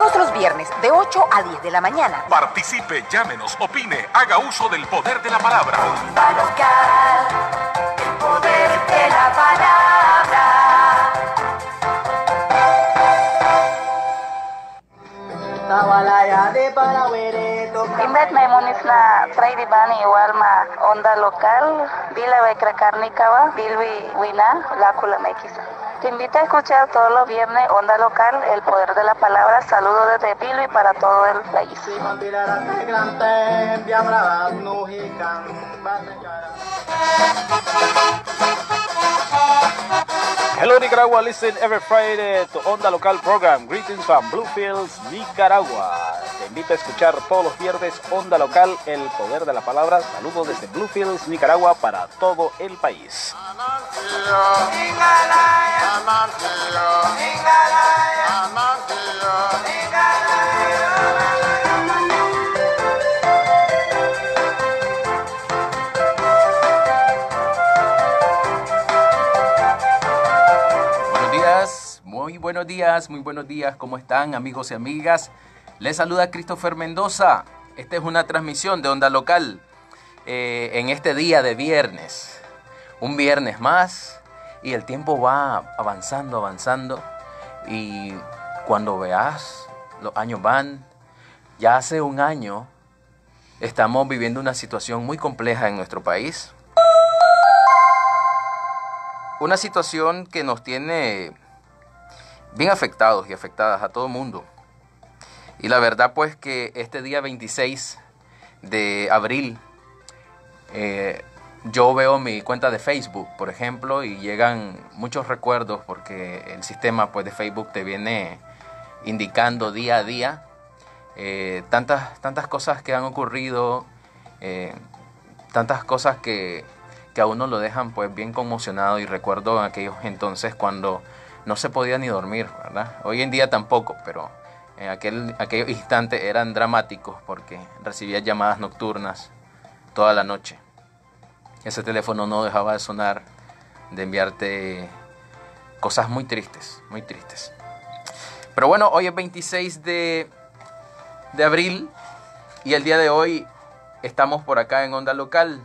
Todos los viernes de 8 a 10 de la mañana. Participe, llámenos, opine, haga uso del poder de la palabra. Onda local, el poder de la palabra. Imbet Maimunisna Friday Bani Walma Onda Local, Vila Bekrakarnikava, Bilbi Wina, Lácula Mequisa. Te invito a escuchar todos los viernes Onda Local, el poder de la palabra. Saludos desde Bilbi para todo el país. Hello Nicaragua, listen every Friday to Onda Local program. Greetings from Bluefields, Nicaragua. Te invito a escuchar todos los viernes Onda Local, el poder de la palabra. Saludos desde Bluefields, Nicaragua para todo el país. Muy buenos días, ¿cómo están amigos y amigas? Les saluda Christopher Mendoza. Esta es una transmisión de Onda Local en este día de viernes. Un viernes más y el tiempo va avanzando y cuando veas, los años van. Ya hace un año estamos viviendo una situación muy compleja en nuestro país. Una situación que nos tiene bien afectados y afectadas a todo el mundo. Y la verdad pues que este día 26 de abril yo veo mi cuenta de Facebook, por ejemplo, y llegan muchos recuerdos porque el sistema pues de Facebook te viene indicando día a día tantas cosas que han ocurrido, tantas cosas que a uno lo dejan pues bien conmocionado. Y recuerdo en aquellos entonces cuando no se podía ni dormir, ¿verdad? Hoy en día tampoco, pero en aquellos instantes eran dramáticos porque recibía llamadas nocturnas toda la noche. Ese teléfono no dejaba de sonar, de enviarte cosas muy tristes, muy tristes. Pero bueno, hoy es 26 de abril y el día de hoy estamos por acá en Onda Local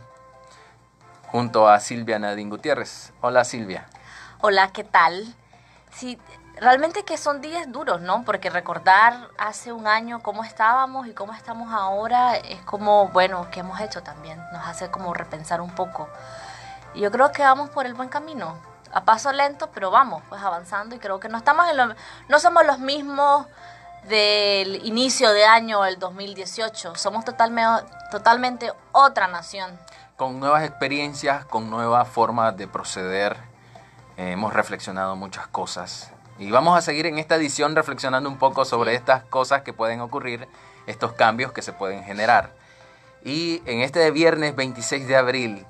junto a Silvia Nadine Gutiérrez. Hola Silvia. Hola, ¿qué tal? Sí, realmente que son días duros, ¿no? Porque recordar hace un año cómo estábamos y cómo estamos ahora es como, bueno, ¿qué hemos hecho también? Nos hace como repensar un poco. Y yo creo que vamos por el buen camino, a paso lento, pero vamos, pues avanzando. Y creo que no somos los mismos del inicio de año del 2018. Somos totalmente otra nación. Con nuevas experiencias, con nuevas formas de proceder. Hemos reflexionado muchas cosas y vamos a seguir en esta edición reflexionando un poco sobre estas cosas que pueden ocurrir, estos cambios que se pueden generar. Y en este viernes 26 de abril,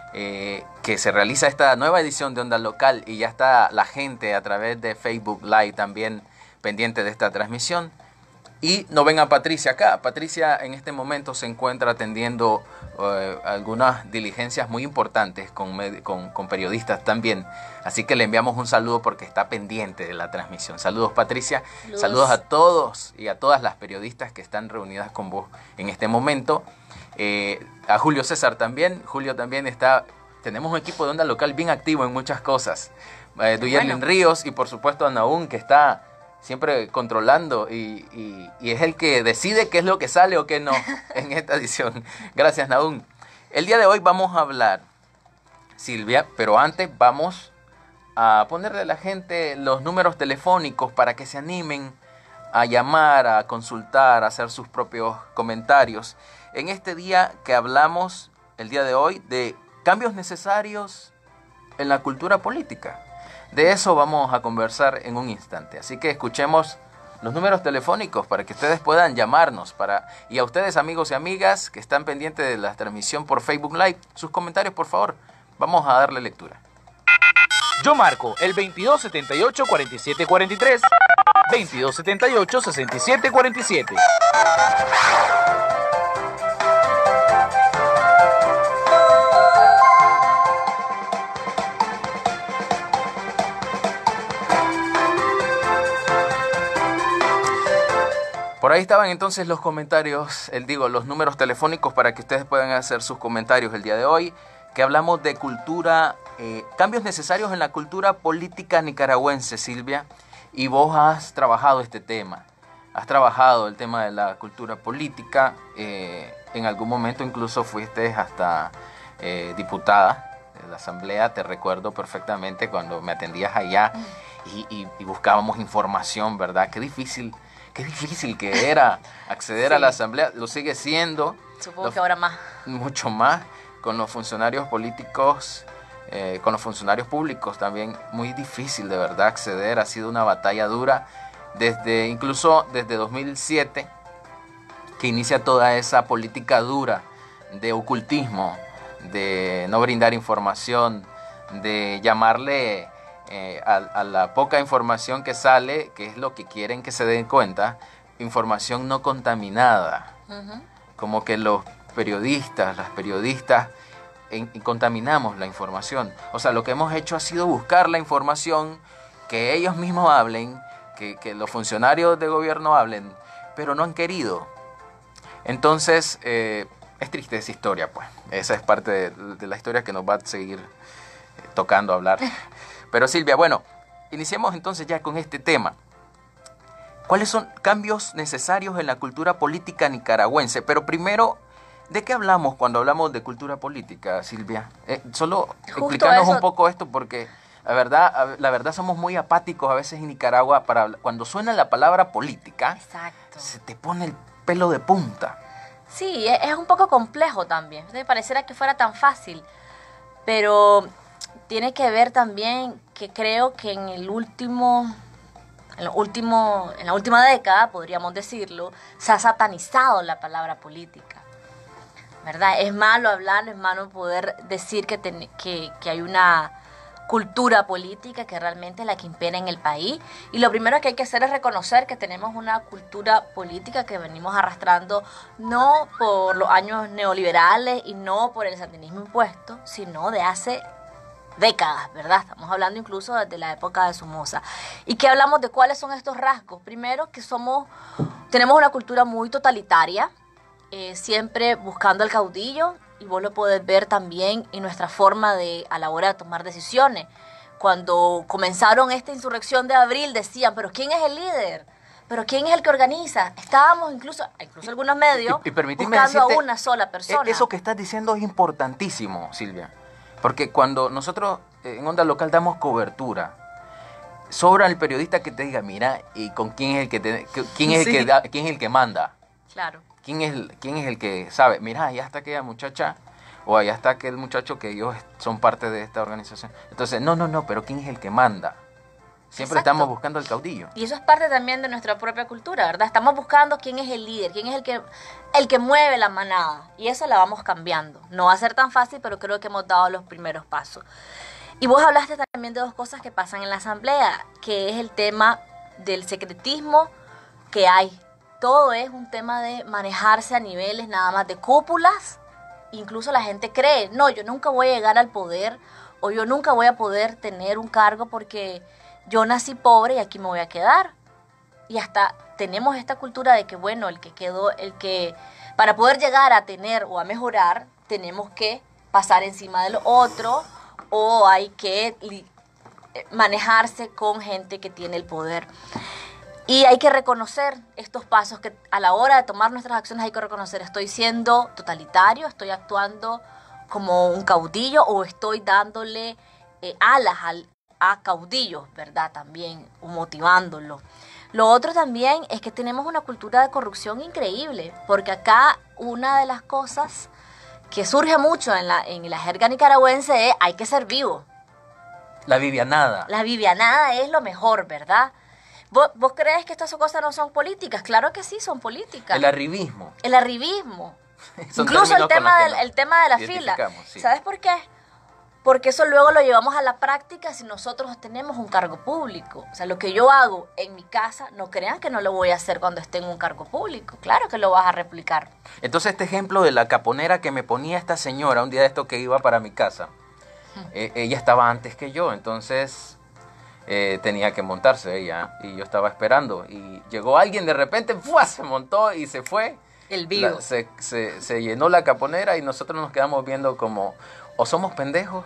que se realiza esta nueva edición de Onda Local y ya está la gente a través de Facebook Live también pendiente de esta transmisión. Y no ven a Patricia acá. Patricia en este momento se encuentra atendiendo algunas diligencias muy importantes con periodistas también. Así que le enviamos un saludo porque está pendiente de la transmisión. Saludos Patricia. Saludos a todos y a todas las periodistas que están reunidas con vos en este momento. A Julio César también. Julio también está. Tenemos un equipo de Onda Local bien activo en muchas cosas. Duyerlin Ríos y por supuesto a Naún, que está siempre controlando y es el que decide qué es lo que sale o qué no en esta edición. Gracias, Naún. El día de hoy vamos a hablar, Silvia, pero antes vamos a ponerle a la gente los números telefónicos para que se animen a llamar, a consultar, a hacer sus propios comentarios. En este día que hablamos, el día de hoy, de cambios necesarios en la cultura política. De eso vamos a conversar en un instante. Así que escuchemos los números telefónicos para que ustedes puedan llamarnos. Y a ustedes, amigos y amigas que están pendientes de la transmisión por Facebook Live, sus comentarios, por favor. Vamos a darle lectura. Yo marco el 2278-4743, 2278-6747. Por ahí estaban entonces los comentarios, los números telefónicos para que ustedes puedan hacer sus comentarios el día de hoy, que hablamos de cultura, cambios necesarios en la cultura política nicaragüense, Silvia, y vos has trabajado este tema, has trabajado el tema de la cultura política, en algún momento incluso fuiste hasta diputada de la Asamblea, te recuerdo perfectamente cuando me atendías allá y buscábamos información, ¿verdad? Qué difícil que era acceder a la Asamblea, lo sigue siendo. Supongo que ahora más. Mucho más, con los funcionarios políticos, con los funcionarios públicos también, muy difícil de verdad acceder, ha sido una batalla dura, incluso desde 2007, que inicia toda esa política dura de ocultismo, de no brindar información, de llamarle a la poca información que sale, que es lo que quieren que se den cuenta, información no contaminada. Como que las periodistas contaminamos la información. O sea, lo que hemos hecho ha sido buscar la información, que ellos mismos hablen, que los funcionarios de gobierno hablen, pero no han querido. Entonces, es triste esa historia, pues. Esa es parte de la historia que nos va a seguir tocando hablar. Pero Silvia, bueno, iniciemos entonces ya con este tema. ¿Cuáles son cambios necesarios en la cultura política nicaragüense? Pero primero, ¿de qué hablamos cuando hablamos de cultura política, Silvia? Solo explícanos un poco esto, porque la verdad somos muy apáticos a veces en Nicaragua. Cuando suena la palabra política, exacto, se te pone el pelo de punta. Sí, es un poco complejo también. Me pareciera que fuera tan fácil, pero tiene que ver también que creo que en la última década, podríamos decirlo, se ha satanizado la palabra política, ¿verdad? Es malo hablarlo, es malo poder decir que hay una cultura política que realmente es la que impera en el país. Y lo primero que hay que hacer es reconocer que tenemos una cultura política que venimos arrastrando no por los años neoliberales y no por el sandinismo impuesto, sino de hace décadas, ¿verdad? Estamos hablando incluso desde la época de Somoza. ¿Y qué hablamos de cuáles son estos rasgos? Primero, que tenemos una cultura muy totalitaria, siempre buscando al caudillo, y vos lo podés ver también en nuestra forma a la hora de tomar decisiones. Cuando comenzaron esta insurrección de abril decían, pero ¿quién es el líder? ¿Pero quién es el que organiza? Estábamos incluso algunos medios buscando a una sola persona. Eso que estás diciendo es importantísimo, Silvia. Porque cuando nosotros en Onda Local damos cobertura, sobra el periodista que te diga, mira, ¿y con quién es quién es el que manda? Claro. ¿Quién es el que sabe? Mira, allá está aquella muchacha, o allá está aquel muchacho que ellos son parte de esta organización. Entonces, no, pero ¿quién es el que manda? Siempre Exacto. Estamos buscando al caudillo. Y eso es parte también de nuestra propia cultura, ¿verdad? Estamos buscando quién es el líder, quién es el que mueve la manada. Y eso la vamos cambiando. No va a ser tan fácil, pero creo que hemos dado los primeros pasos. Y vos hablaste también de dos cosas que pasan en la asamblea, que es el tema del secretismo que hay. Todo es un tema de manejarse a niveles nada más de cúpulas. Incluso la gente cree, no, yo nunca voy a llegar al poder, o yo nunca voy a poder tener un cargo porque yo nací pobre y aquí me voy a quedar. Y hasta tenemos esta cultura de que, bueno, para poder llegar a tener o a mejorar, tenemos que pasar encima del otro, o hay que manejarse con gente que tiene el poder. Y hay que reconocer estos pasos, que a la hora de tomar nuestras acciones hay que reconocer, estoy siendo totalitario, estoy actuando como un caudillo, o estoy dándole alas a caudillos, ¿verdad? También, o motivándolo. Lo otro también es que tenemos una cultura de corrupción increíble, porque acá una de las cosas que surge mucho en la jerga nicaragüense es, hay que ser vivo. La vivianada. La vivianada es lo mejor, ¿verdad? ¿Vos crees que estas cosas no son políticas? Claro que sí, son políticas. El arribismo. Incluso el tema de la fila. Sí. ¿Sabes por qué? Porque eso luego lo llevamos a la práctica si nosotros tenemos un cargo público. O sea, lo que yo hago en mi casa, no crean que no lo voy a hacer cuando esté en un cargo público. Claro que lo vas a replicar. Entonces, este ejemplo de la caponera que me ponía esta señora un día de esto que iba para mi casa, ella estaba antes que yo, entonces tenía que montarse ella y yo estaba esperando y llegó alguien de repente, ¡fua!, se montó y se fue. El vivo. Se llenó la caponera y nosotros nos quedamos viendo como o somos pendejos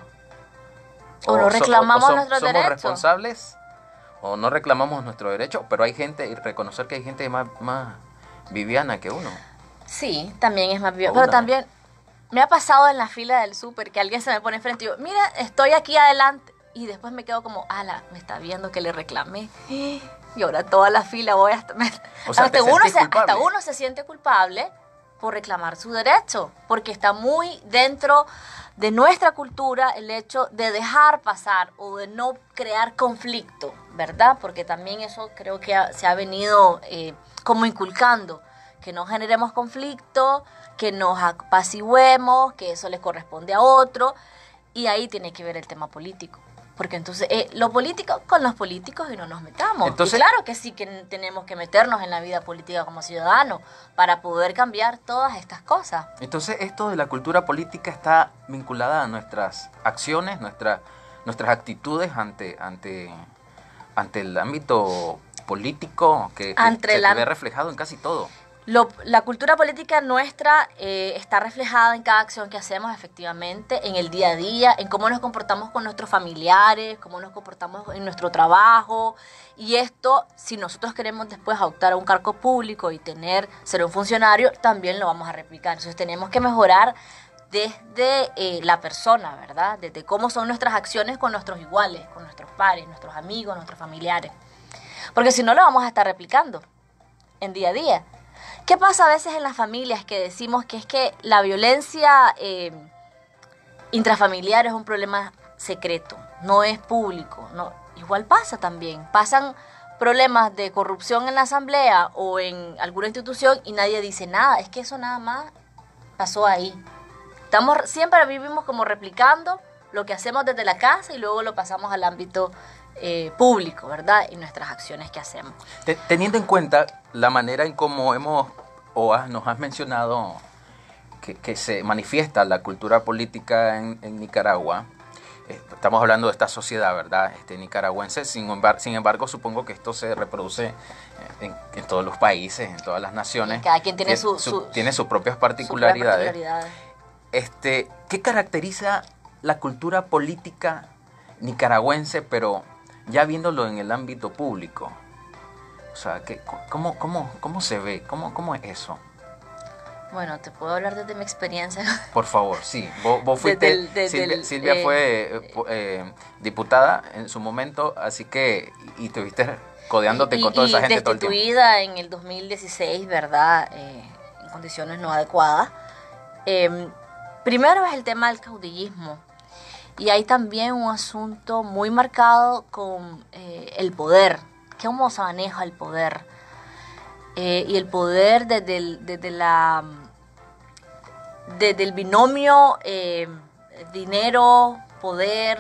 O no reclamamos nuestros somos derechos. responsables o no reclamamos nuestro derecho, pero hay gente, y reconocer que hay gente más viviana que uno. Sí, también es más bien. O Pero una. también me ha pasado en la fila del súper que alguien se me pone enfrente y yo, mira, estoy aquí adelante. Y después me quedo como, ala, me está viendo que le reclamé. Y ahora toda la fila voy hasta... O sea, ¿te sentís culpable? Hasta uno se siente culpable por reclamar su derecho, porque está muy dentro de nuestra cultura el hecho de dejar pasar o de no crear conflicto, ¿verdad? Porque también eso creo que se ha venido como inculcando, que no generemos conflicto, que nos apaciguemos, que eso le corresponde a otro, y ahí tiene que ver el tema político. Porque entonces lo político con los políticos y no nos metamos. Entonces, y claro que sí que tenemos que meternos en la vida política como ciudadanos para poder cambiar todas estas cosas. Entonces esto de la cultura política está vinculada a nuestras acciones, nuestras actitudes ante el ámbito político que se ve reflejado en casi todo. La cultura política nuestra está reflejada en cada acción que hacemos efectivamente, en el día a día, en cómo nos comportamos con nuestros familiares, cómo nos comportamos en nuestro trabajo. Y esto, si nosotros queremos después optar a un cargo público y ser un funcionario, también lo vamos a replicar. Entonces tenemos que mejorar desde la persona, ¿verdad? Desde cómo son nuestras acciones con nuestros iguales, con nuestros pares, nuestros amigos, nuestros familiares. Porque si no, lo vamos a estar replicando en día a día. ¿Qué pasa a veces en las familias que decimos que es que la violencia intrafamiliar es un problema secreto, no es público? No, igual pasa también. Pasan problemas de corrupción en la asamblea o en alguna institución y nadie dice nada. Es que eso nada más pasó ahí. Siempre vivimos como replicando lo que hacemos desde la casa y luego lo pasamos al ámbito público, ¿verdad? Y nuestras acciones que hacemos. Teniendo en cuenta la manera en cómo nos has mencionado que se manifiesta la cultura política en Nicaragua, estamos hablando de esta sociedad, ¿verdad? Nicaragüense, sin embargo, supongo que esto se reproduce en todos los países, en todas las naciones. Y cada quien tiene tiene sus propias particularidades. particularidades. ¿Qué caracteriza la cultura política nicaragüense, pero ya viéndolo en el ámbito público? O sea, ¿cómo se ve? ¿Cómo es eso? Bueno, te puedo hablar desde mi experiencia. Por favor, sí. Vos fuiste... Silvia fue diputada en su momento, así que... Y estuviste codeándote con toda esa gente todo el tiempo. Destituida en el 2016, ¿verdad? En condiciones no adecuadas. Primero es el tema del caudillismo. Y hay también un asunto muy marcado con el poder. ¿Cómo se maneja el poder? Y el poder desde el binomio dinero, poder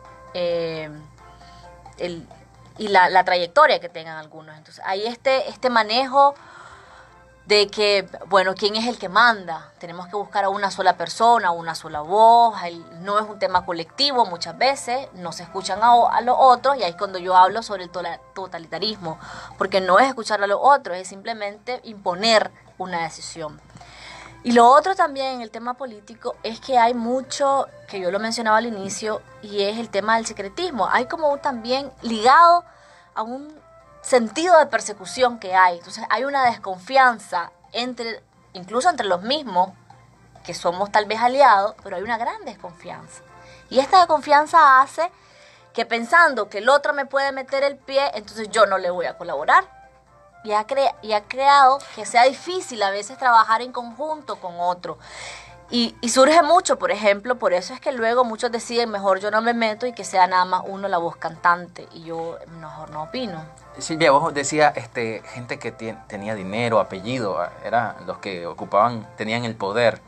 y la trayectoria que tengan algunos. Entonces hay este manejo de que, bueno, ¿quién es el que manda? Tenemos que buscar a una sola persona, a una sola voz. No es un tema colectivo muchas veces, no se escuchan a los otros, y ahí es cuando yo hablo sobre el totalitarismo, porque no es escuchar a los otros, es simplemente imponer una decisión. Y lo otro también en el tema político es que hay mucho, que yo lo mencionaba al inicio, y es el tema del secretismo. Hay como también ligado a un sentido de persecución que hay. Entonces hay una desconfianza incluso entre los mismos, que somos tal vez aliados, pero hay una gran desconfianza. Y esta desconfianza hace que pensando que el otro me puede meter el pie, entonces yo no le voy a colaborar. Y ha creado que sea difícil a veces trabajar en conjunto con otro. Y surge mucho, por ejemplo, por eso es que luego muchos deciden, mejor yo no me meto y que sea nada más uno la voz cantante, y yo mejor no opino. Silvia, vos decías gente que tenía dinero, apellido, eran los que tenían el poder,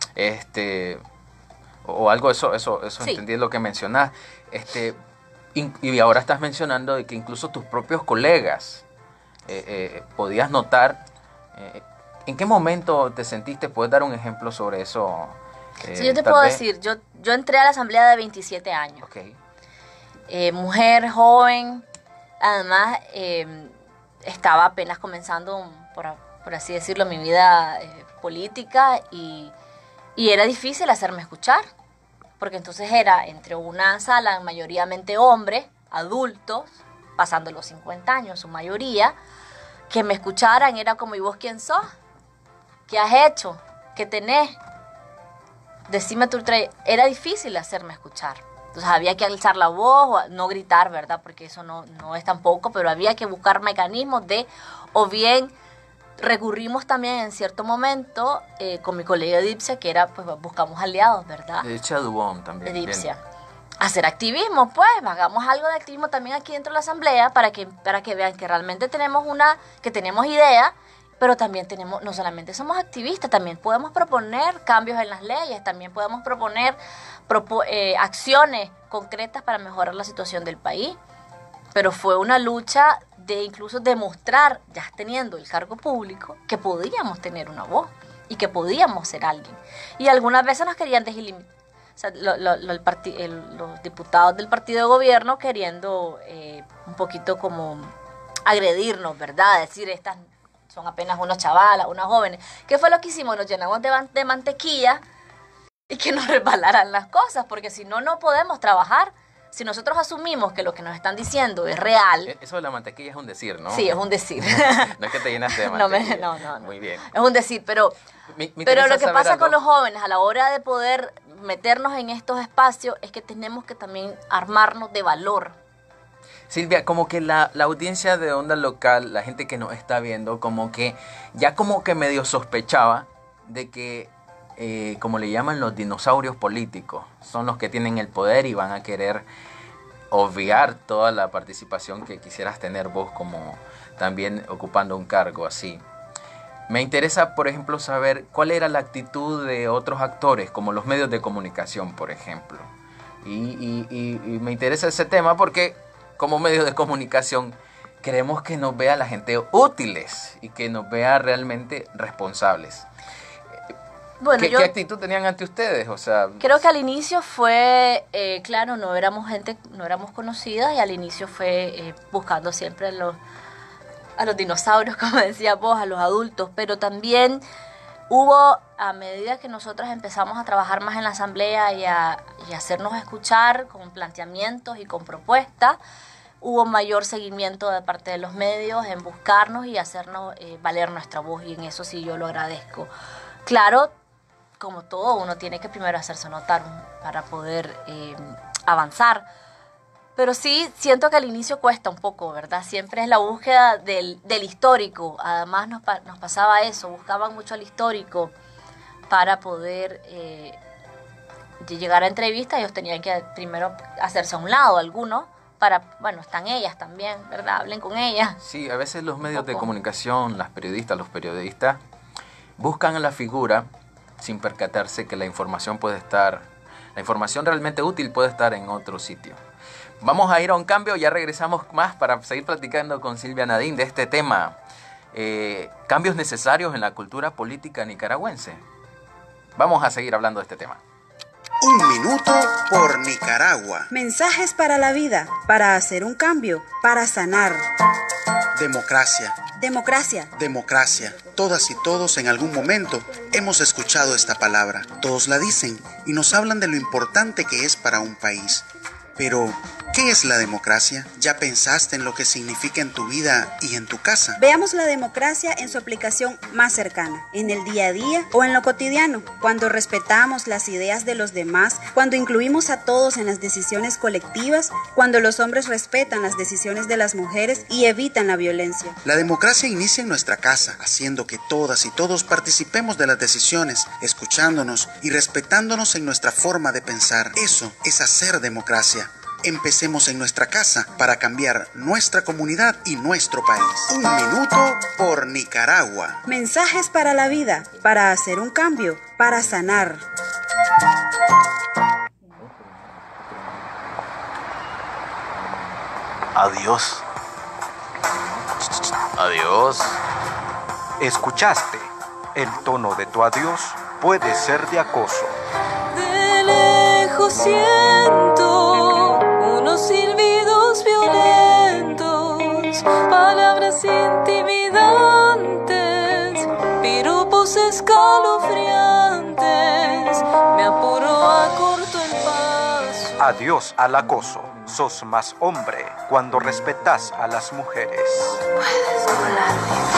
o algo, eso sí. Entendí lo que mencionás, y ahora estás mencionando de que incluso tus propios colegas podías notar. ¿En qué momento te sentiste? ¿Puedes dar un ejemplo sobre eso? Sí, yo te puedo decir, yo entré a la asamblea de 27 años. Okay. mujer, joven, además estaba apenas comenzando, por así decirlo, mi vida política y era difícil hacerme escuchar, porque entonces era entre una sala mayoritariamente hombres, adultos, pasando los 50 años, su mayoría, que me escucharan era como, ¿y vos quién sos? ¿Qué has hecho? ¿Qué tenés? Decime tu trayectoria. Era difícil hacerme escuchar. Entonces había que alzar la voz, no gritar, ¿verdad? Porque eso no es tampoco, pero había que buscar mecanismos o bien recurrimos también en cierto momento con mi colega Edipcia, que era, pues buscamos aliados, ¿verdad? Edipcia Dubón también. Edipcia. Hacer activismo, pues, hagamos algo de activismo también aquí dentro de la asamblea para que vean que realmente tenemos idea, pero también no solamente somos activistas, también podemos proponer cambios en las leyes, también podemos proponer acciones concretas para mejorar la situación del país. Pero fue una lucha de incluso demostrar, ya teniendo el cargo público, que podíamos tener una voz y que podíamos ser alguien. Y algunas veces nos querían deslimitar. O sea, los diputados del partido de gobierno queriendo un poquito como agredirnos, ¿verdad? Decir, estas son apenas unos chavalas, unas jóvenes. ¿Qué fue lo que hicimos? Nos llenamos de mantequilla y que nos resbalaran las cosas, porque si no, no podemos trabajar. Si nosotros asumimos que lo que nos están diciendo es real... Eso de la mantequilla es un decir, ¿no? Sí, es un decir. No es que te llenaste de mantequilla. No. Muy bien. Es un decir, pero lo que pasa con los jóvenes a la hora de poder meternos en estos espacios es que tenemos que también armarnos de valor. Silvia, como que la audiencia de Onda Local, la gente que nos está viendo, como que medio sospechaba de que, como le llaman los dinosaurios políticos, son los que tienen el poder y van a querer obviar toda la participación que quisieras tener vos como también ocupando un cargo así. Me interesa, por ejemplo, saber cuál era la actitud de otros actores, como los medios de comunicación, por ejemplo. Y me interesa ese tema porque como medios de comunicación queremos que nos vea la gente útiles y que nos vea realmente responsables. Bueno, ¿Qué actitud tenían ante ustedes? O sea, creo que al inicio fue, claro, no éramos conocidas y al inicio fue buscando siempre a los dinosaurios, como decía vos, a los adultos, pero también hubo, a medida que nosotros empezamos a trabajar más en la asamblea y hacernos escuchar con planteamientos y con propuestas, hubo mayor seguimiento de parte de los medios en buscarnos y hacernos valer nuestra voz, y en eso sí yo lo agradezco. Claro, como todo, uno tiene que primero hacerse notar para poder avanzar. Pero sí, siento que al inicio cuesta un poco, ¿verdad? Siempre es la búsqueda del histórico. Además nos pasaba eso, buscaban mucho al histórico para poder llegar a entrevistas. Ellos tenían que primero hacerse a un lado, algunos, bueno, están ellas también, ¿verdad? Hablen con ellas. Sí, a veces los medios de comunicación, los periodistas, buscan a la figura sin percatarse que la información realmente útil puede estar en otro sitio. Vamos a ir a un cambio, ya regresamos más para seguir platicando con Silvia Nadine de este tema. Cambios necesarios en la cultura política nicaragüense. Vamos a seguir hablando de este tema. Un minuto por Nicaragua. Mensajes para la vida, para hacer un cambio, para sanar. Democracia. Democracia. Democracia. Todas y todos en algún momento hemos escuchado esta palabra. Todos la dicen y nos hablan de lo importante que es para un país. Pero, ¿qué es la democracia? ¿Ya pensaste en lo que significa en tu vida y en tu casa? Veamos la democracia en su aplicación más cercana, en el día a día o en lo cotidiano, cuando respetamos las ideas de los demás, cuando incluimos a todos en las decisiones colectivas, cuando los hombres respetan las decisiones de las mujeres y evitan la violencia. La democracia inicia en nuestra casa, haciendo que todas y todos participemos de las decisiones, escuchándonos y respetándonos en nuestra forma de pensar. Eso es hacer democracia. Empecemos en nuestra casa para cambiar nuestra comunidad y nuestro país. Un minuto por Nicaragua. Mensajes para la vida, para hacer un cambio, para sanar. Adiós. Adiós. ¿Escuchaste? El tono de tu adiós puede ser de acoso. De lejos siento unos silbidos escalofriantes, me apuro acorto el paso. Adiós al acoso. Sos más hombre cuando respetas a las mujeres. Puedes volar libre.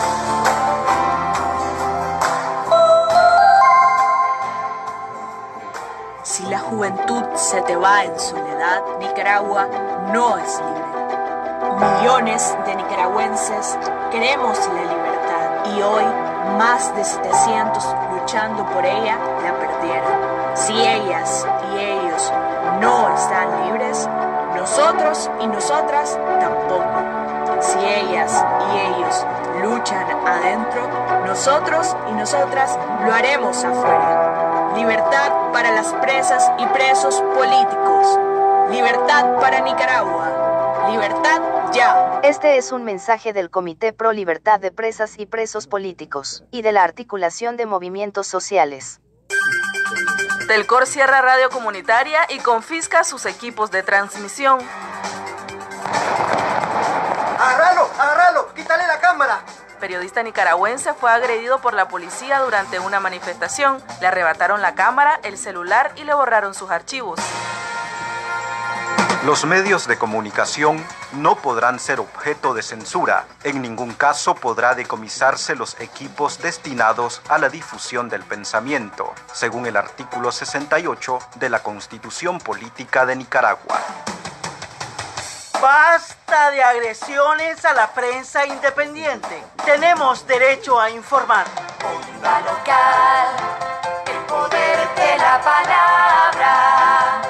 Si la juventud se te va en soledad, Nicaragua no es libre. Millones de nicaragüenses queremos la libertad y hoy más de 700 luchando por ella la perdieron. Si ellas y ellos no están libres, nosotros y nosotras tampoco. Si ellas y ellos luchan adentro, nosotros y nosotras lo haremos afuera. Libertad para las presas y presos políticos. Libertad para Nicaragua. Libertad ya. Este es un mensaje del Comité Pro Libertad de Presas y Presos Políticos y de la Articulación de Movimientos Sociales. Telcor cierra radio comunitaria y confisca sus equipos de transmisión. ¡Agárralo! ¡Quítale la cámara! Periodista nicaragüense fue agredido por la policía durante una manifestación. Le arrebataron la cámara, el celular y le borraron sus archivos. Los medios de comunicación no podrán ser objeto de censura. En ningún caso podrá decomisarse los equipos destinados a la difusión del pensamiento, según el artículo 68 de la Constitución Política de Nicaragua. ¡Basta de agresiones a la prensa independiente! Tenemos derecho a informar. Onda local, el poder de la palabra.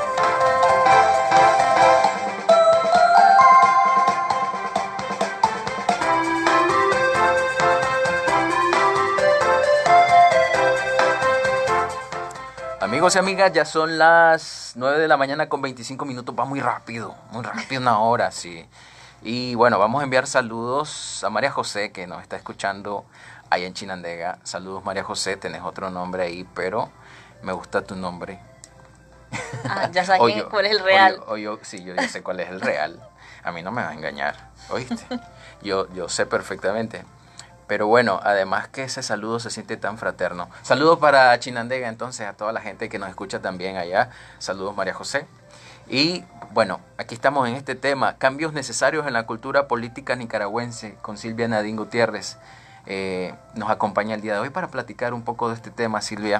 Amigos y amigas, ya son las 9 de la mañana con 25 minutos. Va muy rápido, una hora, sí. Y bueno, vamos a enviar saludos a María José, que nos está escuchando allá en Chinandega. Saludos, María José, tenés otro nombre ahí, pero me gusta tu nombre. Ya saqué cuál es el real. Sí, yo ya sé cuál es el real. A mí no me va a engañar, ¿oíste? Yo sé perfectamente. Pero bueno, además que ese saludo se siente tan fraterno. Saludos para Chinandega, entonces, a toda la gente que nos escucha también allá. Saludos, María José. Y bueno, aquí estamos en este tema, cambios necesarios en la cultura política nicaragüense, con Silvia Nadine Gutiérrez. Nos acompaña el día de hoy para platicar un poco de este tema, Silvia.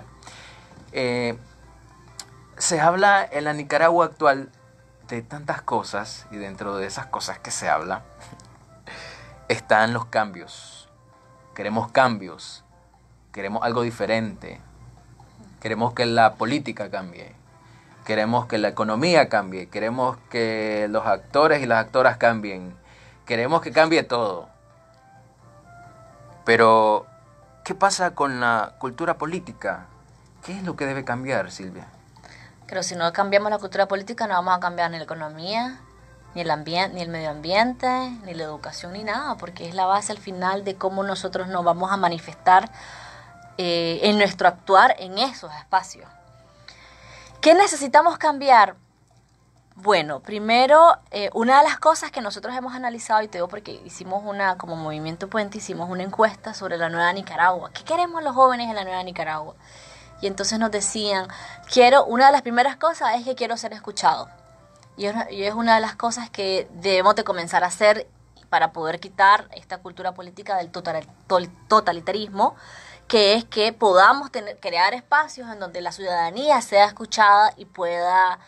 Se habla en la Nicaragua actual de tantas cosas, y dentro de esas cosas que se habla, están los cambios. Queremos cambios, queremos algo diferente, queremos que la política cambie, queremos que la economía cambie, queremos que los actores y las actoras cambien, queremos que cambie todo. Pero, ¿qué pasa con la cultura política? ¿Qué es lo que debe cambiar, Silvia? Pero si no cambiamos la cultura política, no vamos a cambiar ni la economía, ni el ambiente, ni el medio ambiente, ni la educación, ni nada, porque es la base al final de cómo nosotros nos vamos a manifestar en nuestro actuar en esos espacios. ¿Qué necesitamos cambiar? Bueno, primero, una de las cosas que nosotros hemos analizado, y te digo porque hicimos como Movimiento Puente, hicimos una encuesta sobre la nueva Nicaragua. ¿Qué queremos los jóvenes en la nueva Nicaragua? Y entonces nos decían, una de las primeras cosas es que quiero ser escuchado. Y es una de las cosas que debemos de comenzar a hacer para poder quitar esta cultura política del totalitarismo, que es que podamos crear espacios en donde la ciudadanía sea escuchada y pueda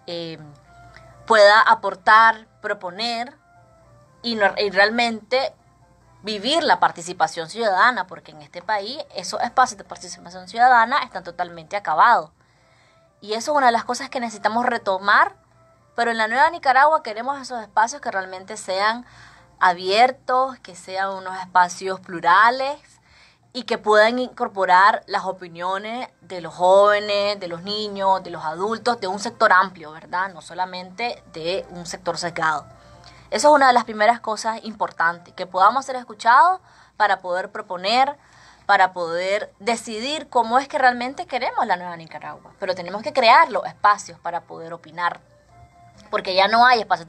aportar, proponer y realmente vivir la participación ciudadana, porque en este país esos espacios de participación ciudadana están totalmente acabados. Y eso es una de las cosas que necesitamos retomar. Pero en la nueva Nicaragua queremos esos espacios que realmente sean abiertos, que sean unos espacios plurales y que puedan incorporar las opiniones de los jóvenes, de los niños, de los adultos, de un sector amplio, ¿verdad? No solamente de un sector sesgado. Eso es una de las primeras cosas importantes, que podamos ser escuchados para poder proponer, para poder decidir cómo es que realmente queremos la nueva Nicaragua. Pero tenemos que crear los espacios para poder opinar, porque ya no hay espacios de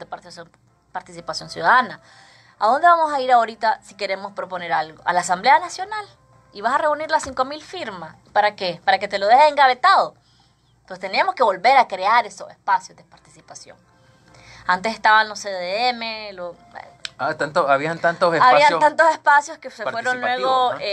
participación ciudadana. ¿A dónde vamos a ir ahorita si queremos proponer algo? A la Asamblea Nacional. y vas a reunir las 5.000 firmas. ¿Para qué? Para que te lo dejes engavetado. Entonces teníamos que volver a crear esos espacios de participación. Antes estaban los CDM, habían tantos espacios. Habían tantos espacios que se fueron luego, ¿no?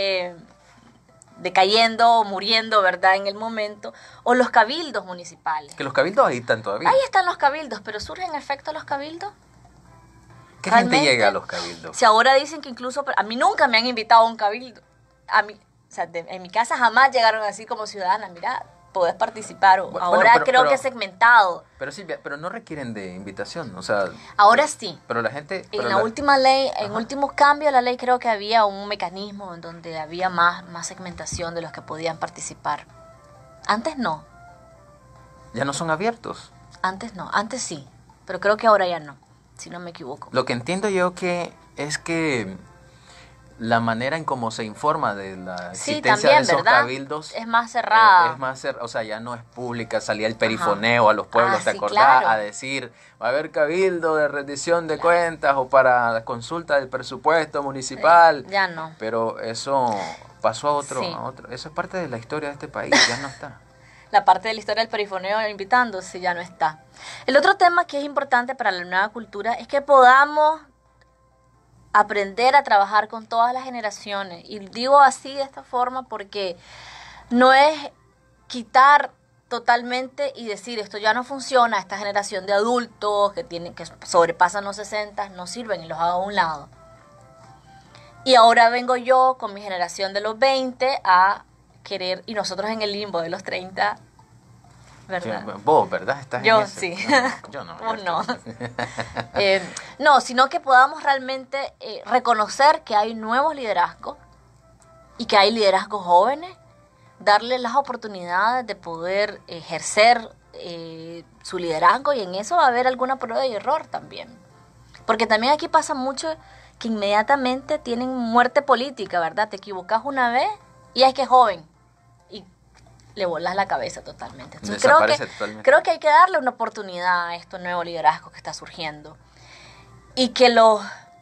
Decayendo, muriendo, ¿verdad? En el momento. O los cabildos municipales. Que los cabildos ahí están todavía. Ahí están los cabildos, pero ¿surgen efectos los cabildos? ¿Qué gente llega a los cabildos? Si ahora dicen que incluso, a mí nunca me han invitado a un cabildo. A mí, o sea, en mi casa jamás llegaron así como ciudadana, mira, podés participar. Ahora creo que es segmentado. Pero Silvia, pero no requieren de invitación, o sea. Ahora sí. Pero la gente. En la última ley, en últimos cambios de la ley, creo que había un mecanismo en donde había más segmentación de los que podían participar. Antes no. ¿Ya no son abiertos? Antes no, antes sí, pero creo que ahora ya no, si no me equivoco. Lo que entiendo yo es que la manera en cómo se informa de la existencia de esos cabildos es más cerrada. O sea, ya no es pública, salía el perifoneo a los pueblos, ¿te acordás? Claro. A decir, va a haber cabildo de rendición de cuentas o para la consulta del presupuesto municipal. Ya no. Pero eso pasó a otro. Eso es parte de la historia de este país, ya no está. La parte de la historia del perifoneo invitando, sí, ya no está. El otro tema que es importante para la nueva cultura es que podamos aprender a trabajar con todas las generaciones. Y digo así de esta forma porque no es quitar totalmente y decir esto ya no funciona, esta generación de adultos que sobrepasan los 60 no sirven y los hago a un lado. Y ahora vengo yo con mi generación de los 20 a querer, y nosotros en el limbo de los 30, ¿verdad? Sí, vos, ¿verdad? ¿Estás yo en eso? sí. No, yo no. Vos no. No, sino que podamos realmente reconocer que hay nuevos liderazgos y que hay liderazgos jóvenes, darles las oportunidades de poder ejercer su liderazgo, y en eso va a haber alguna prueba y error también. Porque también aquí pasa mucho que inmediatamente tienen muerte política, ¿verdad? Te equivocas una vez y es que es joven y le volas la cabeza totalmente. Entonces, creo que hay que darle una oportunidad a estos nuevos liderazgos que está surgiendo. Y que los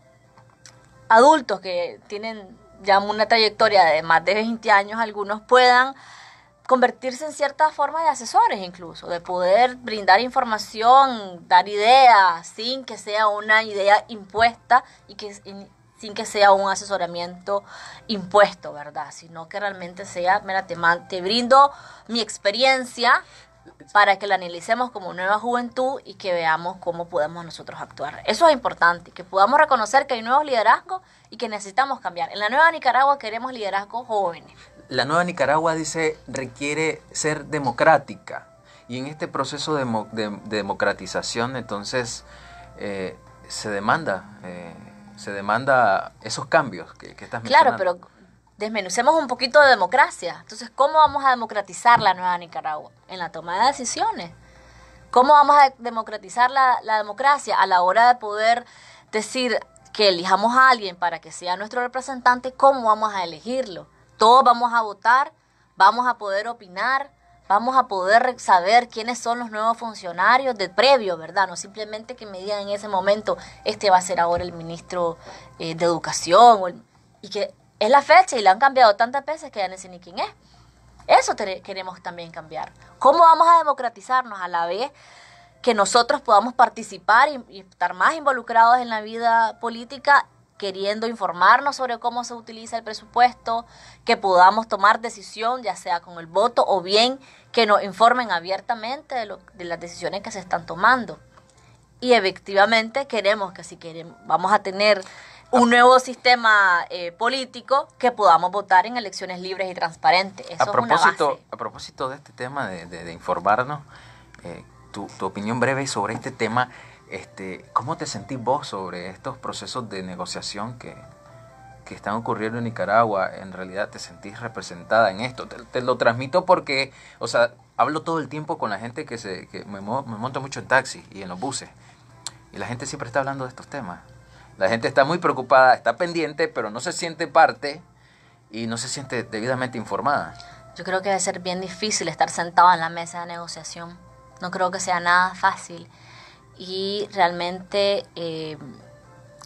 adultos que tienen ya una trayectoria de más de 20 años, algunos puedan convertirse en cierta forma de asesores incluso, de poder brindar información, dar ideas, sin que sea una idea impuesta y sin que sea un asesoramiento impuesto, ¿verdad? Sino que realmente sea, mira, te brindo mi experiencia para que la analicemos como nueva juventud y que veamos cómo podemos nosotros actuar. Eso es importante, que podamos reconocer que hay nuevos liderazgos y que necesitamos cambiar. En la nueva Nicaragua queremos liderazgos jóvenes. La nueva Nicaragua, dice, requiere ser democrática. Y en este proceso de democratización, entonces, se demanda esos cambios que estás mencionando. Claro, pero desmenucemos un poquito de democracia. Entonces, ¿cómo vamos a democratizar la nueva Nicaragua? En la toma de decisiones. ¿Cómo vamos a democratizar la democracia? A la hora de poder decir que elijamos a alguien para que sea nuestro representante, ¿cómo vamos a elegirlo? Todos vamos a votar, vamos a poder opinar, vamos a poder saber quiénes son los nuevos funcionarios de previo, ¿verdad? No simplemente que me digan en ese momento, este va a ser ahora el ministro de Educación, y que es la fecha y la han cambiado tantas veces que ya no sé ni quién es. Eso queremos también cambiar. ¿Cómo vamos a democratizarnos a la vez que nosotros podamos participar y estar más involucrados en la vida política, queriendo informarnos sobre cómo se utiliza el presupuesto, que podamos tomar decisión, ya sea con el voto o bien que nos informen abiertamente de las decisiones que se están tomando? Y efectivamente queremos que vamos a tener un nuevo sistema político, que podamos votar en elecciones libres y transparentes. Eso es una base. A propósito de este tema de informarnos, tu opinión breve sobre este tema. ¿Cómo te sentís vos sobre estos procesos de negociación que están ocurriendo en Nicaragua? ¿En realidad te sentís representada en esto? Te lo transmito porque, o sea, hablo todo el tiempo con la gente que me monto mucho en taxi y en los buses, y la gente siempre está hablando de estos temas. La gente está muy preocupada, está pendiente, pero no se siente parte y no se siente debidamente informada. Yo creo que debe ser bien difícil estar sentado en la mesa de negociación. No creo que sea nada fácil. Y realmente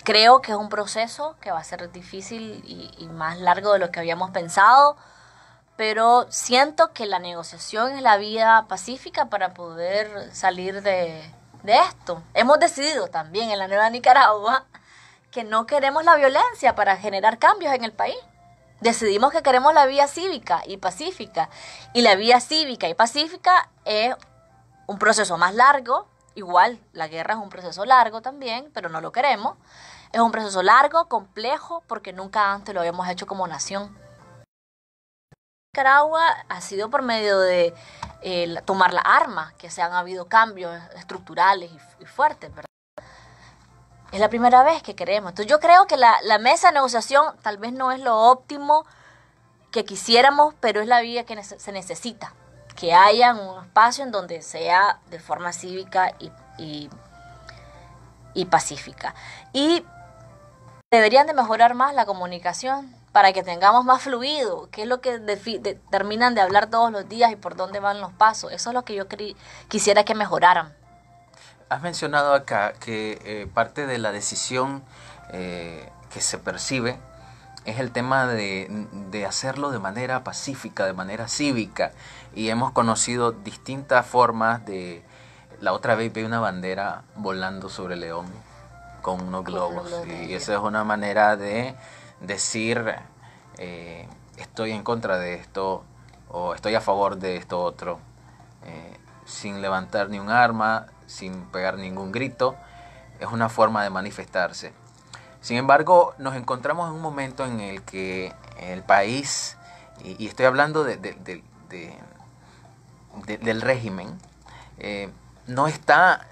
Creo que es un proceso que va a ser difícil y más largo de lo que habíamos pensado, pero siento que la negociación es la vía pacífica para poder salir de esto. Hemos decidido también en la Nueva Nicaragua que no queremos la violencia para generar cambios en el país. Decidimos que queremos la vía cívica y pacífica, y la vía cívica y pacífica es un proceso más largo. Igual, la guerra es un proceso largo también, pero no lo queremos. Es un proceso largo, complejo, porque nunca antes lo habíamos hecho como nación. Nicaragua ha sido por medio de tomar la arma, que se han habido cambios estructurales y fuertes, ¿verdad? Es la primera vez que queremos. Entonces yo creo que la mesa de negociación tal vez no es lo óptimo que quisiéramos, pero es la vía que se necesita. Que haya un espacio en donde sea de forma cívica y pacífica. Y deberían de mejorar más la comunicación para que tengamos más fluido, que es lo que terminan de hablar todos los días y por dónde van los pasos. Eso es lo que yo quisiera que mejoraran. Has mencionado acá que parte de la decisión que se percibe es el tema de hacerlo de manera pacífica, de manera cívica. Y hemos conocido distintas formas de... La otra vez vi una bandera volando sobre León con unos globos. Y esa es una manera de decir, estoy en contra de esto o estoy a favor de esto otro, sin levantar ni un arma, sin pegar ningún grito. Es una forma de manifestarse. Sin embargo, nos encontramos en un momento en el que el país, y estoy hablando del régimen, no está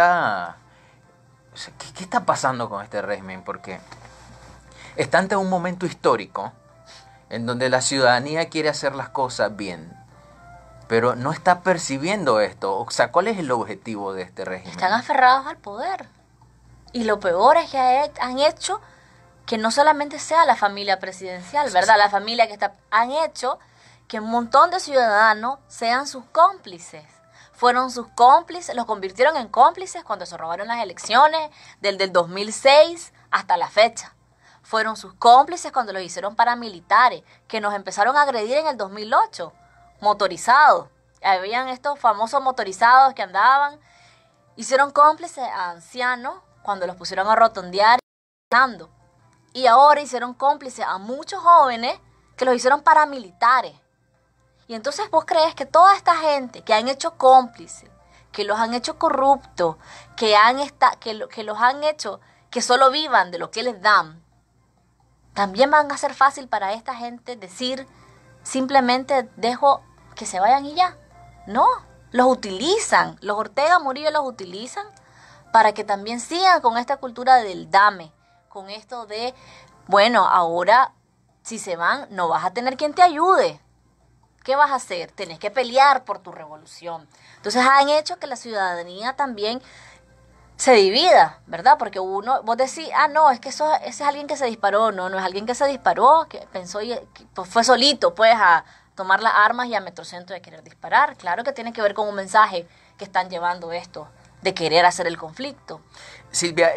o sea, ¿qué está pasando con este régimen? Porque está ante un momento histórico en donde la ciudadanía quiere hacer las cosas bien, pero no está percibiendo esto. O sea, ¿cuál es el objetivo de este régimen? Están aferrados al poder. Y lo peor es que han hecho que no solamente sea la familia presidencial, ¿verdad? La familia han hecho que un montón de ciudadanos sean sus cómplices. Fueron sus cómplices, los convirtieron en cómplices cuando se robaron las elecciones del 2006 hasta la fecha. Fueron sus cómplices cuando los hicieron paramilitares, que nos empezaron a agredir en el 2008, motorizados. Habían estos famosos motorizados que andaban. Hicieron cómplices a ancianos cuando los pusieron a rotondear y ahora hicieron cómplices a muchos jóvenes que los hicieron paramilitares. Y entonces vos crees que toda esta gente que han hecho cómplices, que los han hecho corruptos, que los han hecho que solo vivan de lo que les dan, también van a ser fácil para esta gente decir simplemente dejo que se vayan y ya. No, los utilizan, los Ortega Murillo los utilizan para que también sigan con esta cultura del dame, con esto de, bueno, ahora si se van no vas a tener quien te ayude. ¿Qué vas a hacer? Tenés que pelear por tu revolución. Entonces han hecho que la ciudadanía también se divida, ¿verdad? Porque vos decís, no, es que ese es alguien que se disparó. No, no es alguien que se disparó, que pensó y pues fue solito, pues, a tomar las armas y a Metrocentro de querer disparar. Claro que tiene que ver con un mensaje que están llevando esto, de querer hacer el conflicto. Silvia,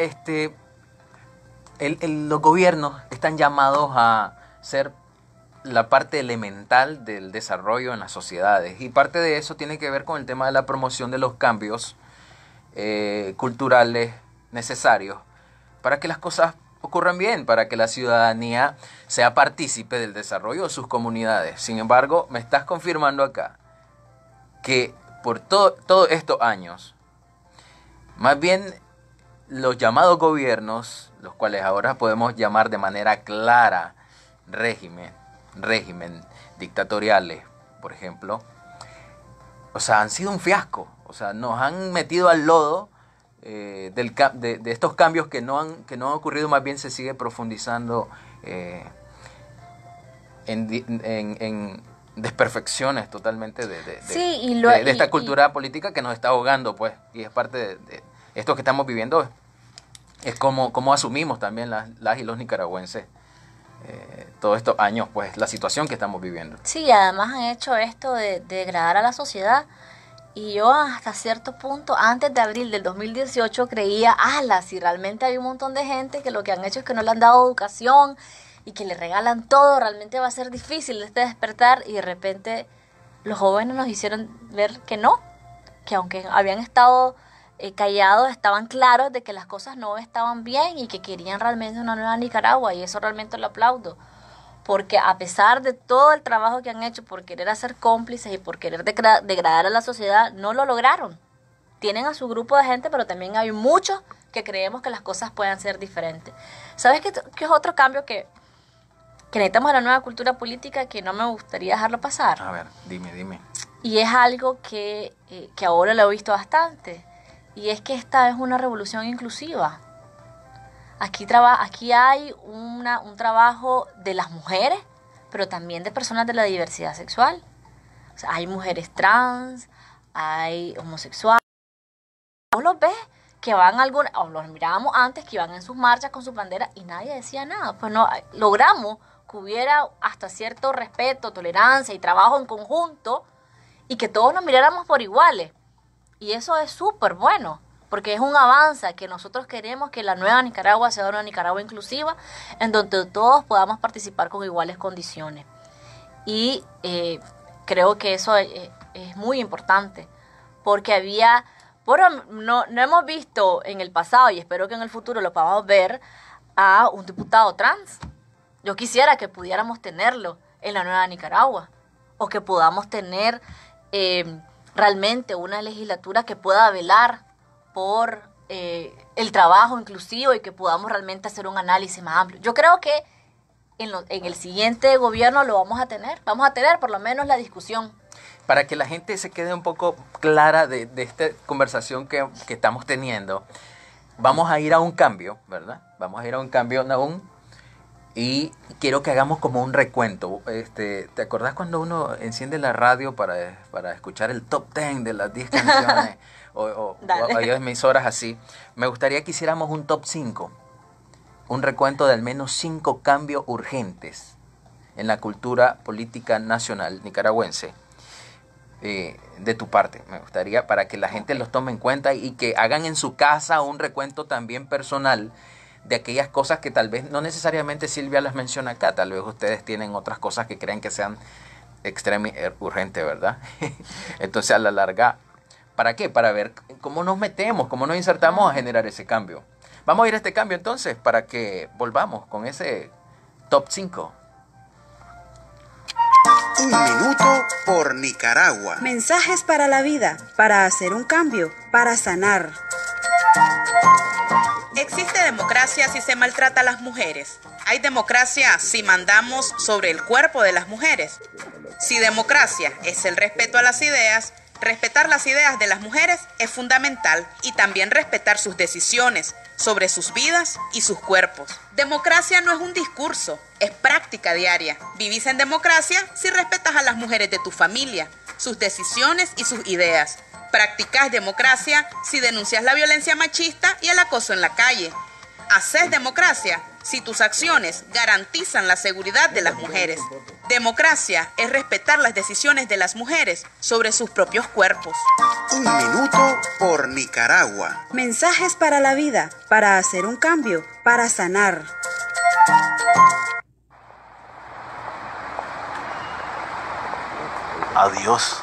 los gobiernos están llamados a ser la parte elemental del desarrollo en las sociedades, y parte de eso tiene que ver con el tema de la promoción de los cambios culturales necesarios para que las cosas ocurran bien, para que la ciudadanía sea partícipe del desarrollo de sus comunidades. Sin embargo, me estás confirmando acá que por todos estos años, más bien los llamados gobiernos, los cuales ahora podemos llamar de manera clara régimen dictatoriales, por ejemplo, o sea, han sido un fiasco. O sea, nos han metido al lodo de estos cambios que no han ocurrido. Más bien se sigue profundizando en desperfecciones totalmente de esta cultura política que nos está ahogando, pues, y es parte de esto que estamos viviendo. Es como asumimos también las y los nicaragüenses todos estos años, pues, la situación que estamos viviendo. Sí, además han hecho esto de degradar a la sociedad Y yo hasta cierto punto, antes de abril del 2018, creía, si realmente hay un montón de gente que lo que han hecho es que no le han dado educación y que le regalan todo, realmente va a ser difícil este despertar. Y de repente los jóvenes nos hicieron ver que no, que aunque habían estado callados, estaban claros de que las cosas no estaban bien y que querían realmente una nueva Nicaragua, y eso realmente lo aplaudo. Porque a pesar de todo el trabajo que han hecho por querer hacer cómplices y por querer degradar a la sociedad, no lo lograron. Tienen a su grupo de gente, pero también hay muchos que creemos que las cosas puedan ser diferentes. ¿Sabes qué es otro cambio que necesitamos en la nueva cultura política que no me gustaría dejarlo pasar? A ver, dime. Y es algo que ahora lo he visto bastante. Y es que esta es una revolución inclusiva. Aquí hay un trabajo de las mujeres, pero también de personas de la diversidad sexual. O sea, hay mujeres trans, hay homosexuales. Vos los ves que van o los mirábamos antes, que iban en sus marchas con sus banderas y nadie decía nada. Pues no, logramos que hubiera hasta cierto respeto, tolerancia y trabajo en conjunto y que todos nos miráramos por iguales. Y eso es súper bueno, porque es un avance que nosotros queremos que la nueva Nicaragua sea una Nicaragua inclusiva, en donde todos podamos participar con iguales condiciones. Y creo que eso es muy importante, porque no hemos visto en el pasado, y espero que en el futuro lo podamos ver, a un diputado trans. Yo quisiera que pudiéramos tenerlo en la nueva Nicaragua, o que podamos tener realmente una legislatura que pueda velar por el trabajo inclusivo y que podamos realmente hacer un análisis más amplio. Yo creo que en el siguiente gobierno lo vamos a tener por lo menos la discusión. Para que la gente se quede un poco clara de esta conversación que estamos teniendo, vamos a ir a un cambio, ¿verdad? Vamos a ir a un cambio, Nahum, y quiero que hagamos como un recuento. ¿Te acordás cuando uno enciende la radio para escuchar el top 10 de las 10 canciones? o hay emisoras así. Me gustaría que hiciéramos un top 5, un recuento de al menos 5 cambios urgentes en la cultura política nacional nicaragüense. De tu parte, me gustaría, para que la gente los tome en cuenta y que hagan en su casa un recuento también personal de aquellas cosas que tal vez no necesariamente Silvia las menciona acá. Tal vez ustedes tienen otras cosas que creen que sean extremadamente urgentes, ¿verdad? Entonces, a la larga, ¿para qué? Para ver cómo nos metemos, cómo nos insertamos a generar ese cambio. Vamos a ir a este cambio entonces para que volvamos con ese top 5. Un minuto por Nicaragua. Mensajes para la vida, para hacer un cambio, para sanar. Existe democracia si se maltrata a las mujeres. Hay democracia si mandamos sobre el cuerpo de las mujeres. Si democracia es el respeto a las ideas, respetar las ideas de las mujeres es fundamental, y también respetar sus decisiones sobre sus vidas y sus cuerpos. Democracia no es un discurso, es práctica diaria. Vivís en democracia si respetas a las mujeres de tu familia, sus decisiones y sus ideas. Practicás democracia si denuncias la violencia machista y el acoso en la calle. Haces democracia si tus acciones garantizan la seguridad de las mujeres. Democracia es respetar las decisiones de las mujeres sobre sus propios cuerpos. Un minuto por Nicaragua. Mensajes para la vida, para hacer un cambio, para sanar. Adiós.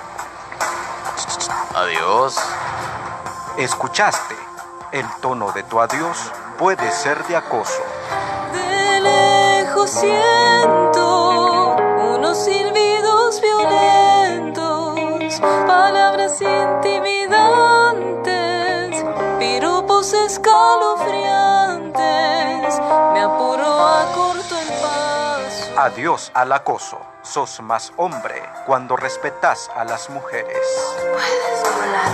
Adiós. ¿Escuchaste? El tono de tu adiós puede ser de acoso. De lejos siento unos silbidos violentos, palabras intimidantes, piropos escalofriantes, me apuro a corto el paso. Adiós al acoso. Sos más hombre cuando respetas a las mujeres. Puedes volar,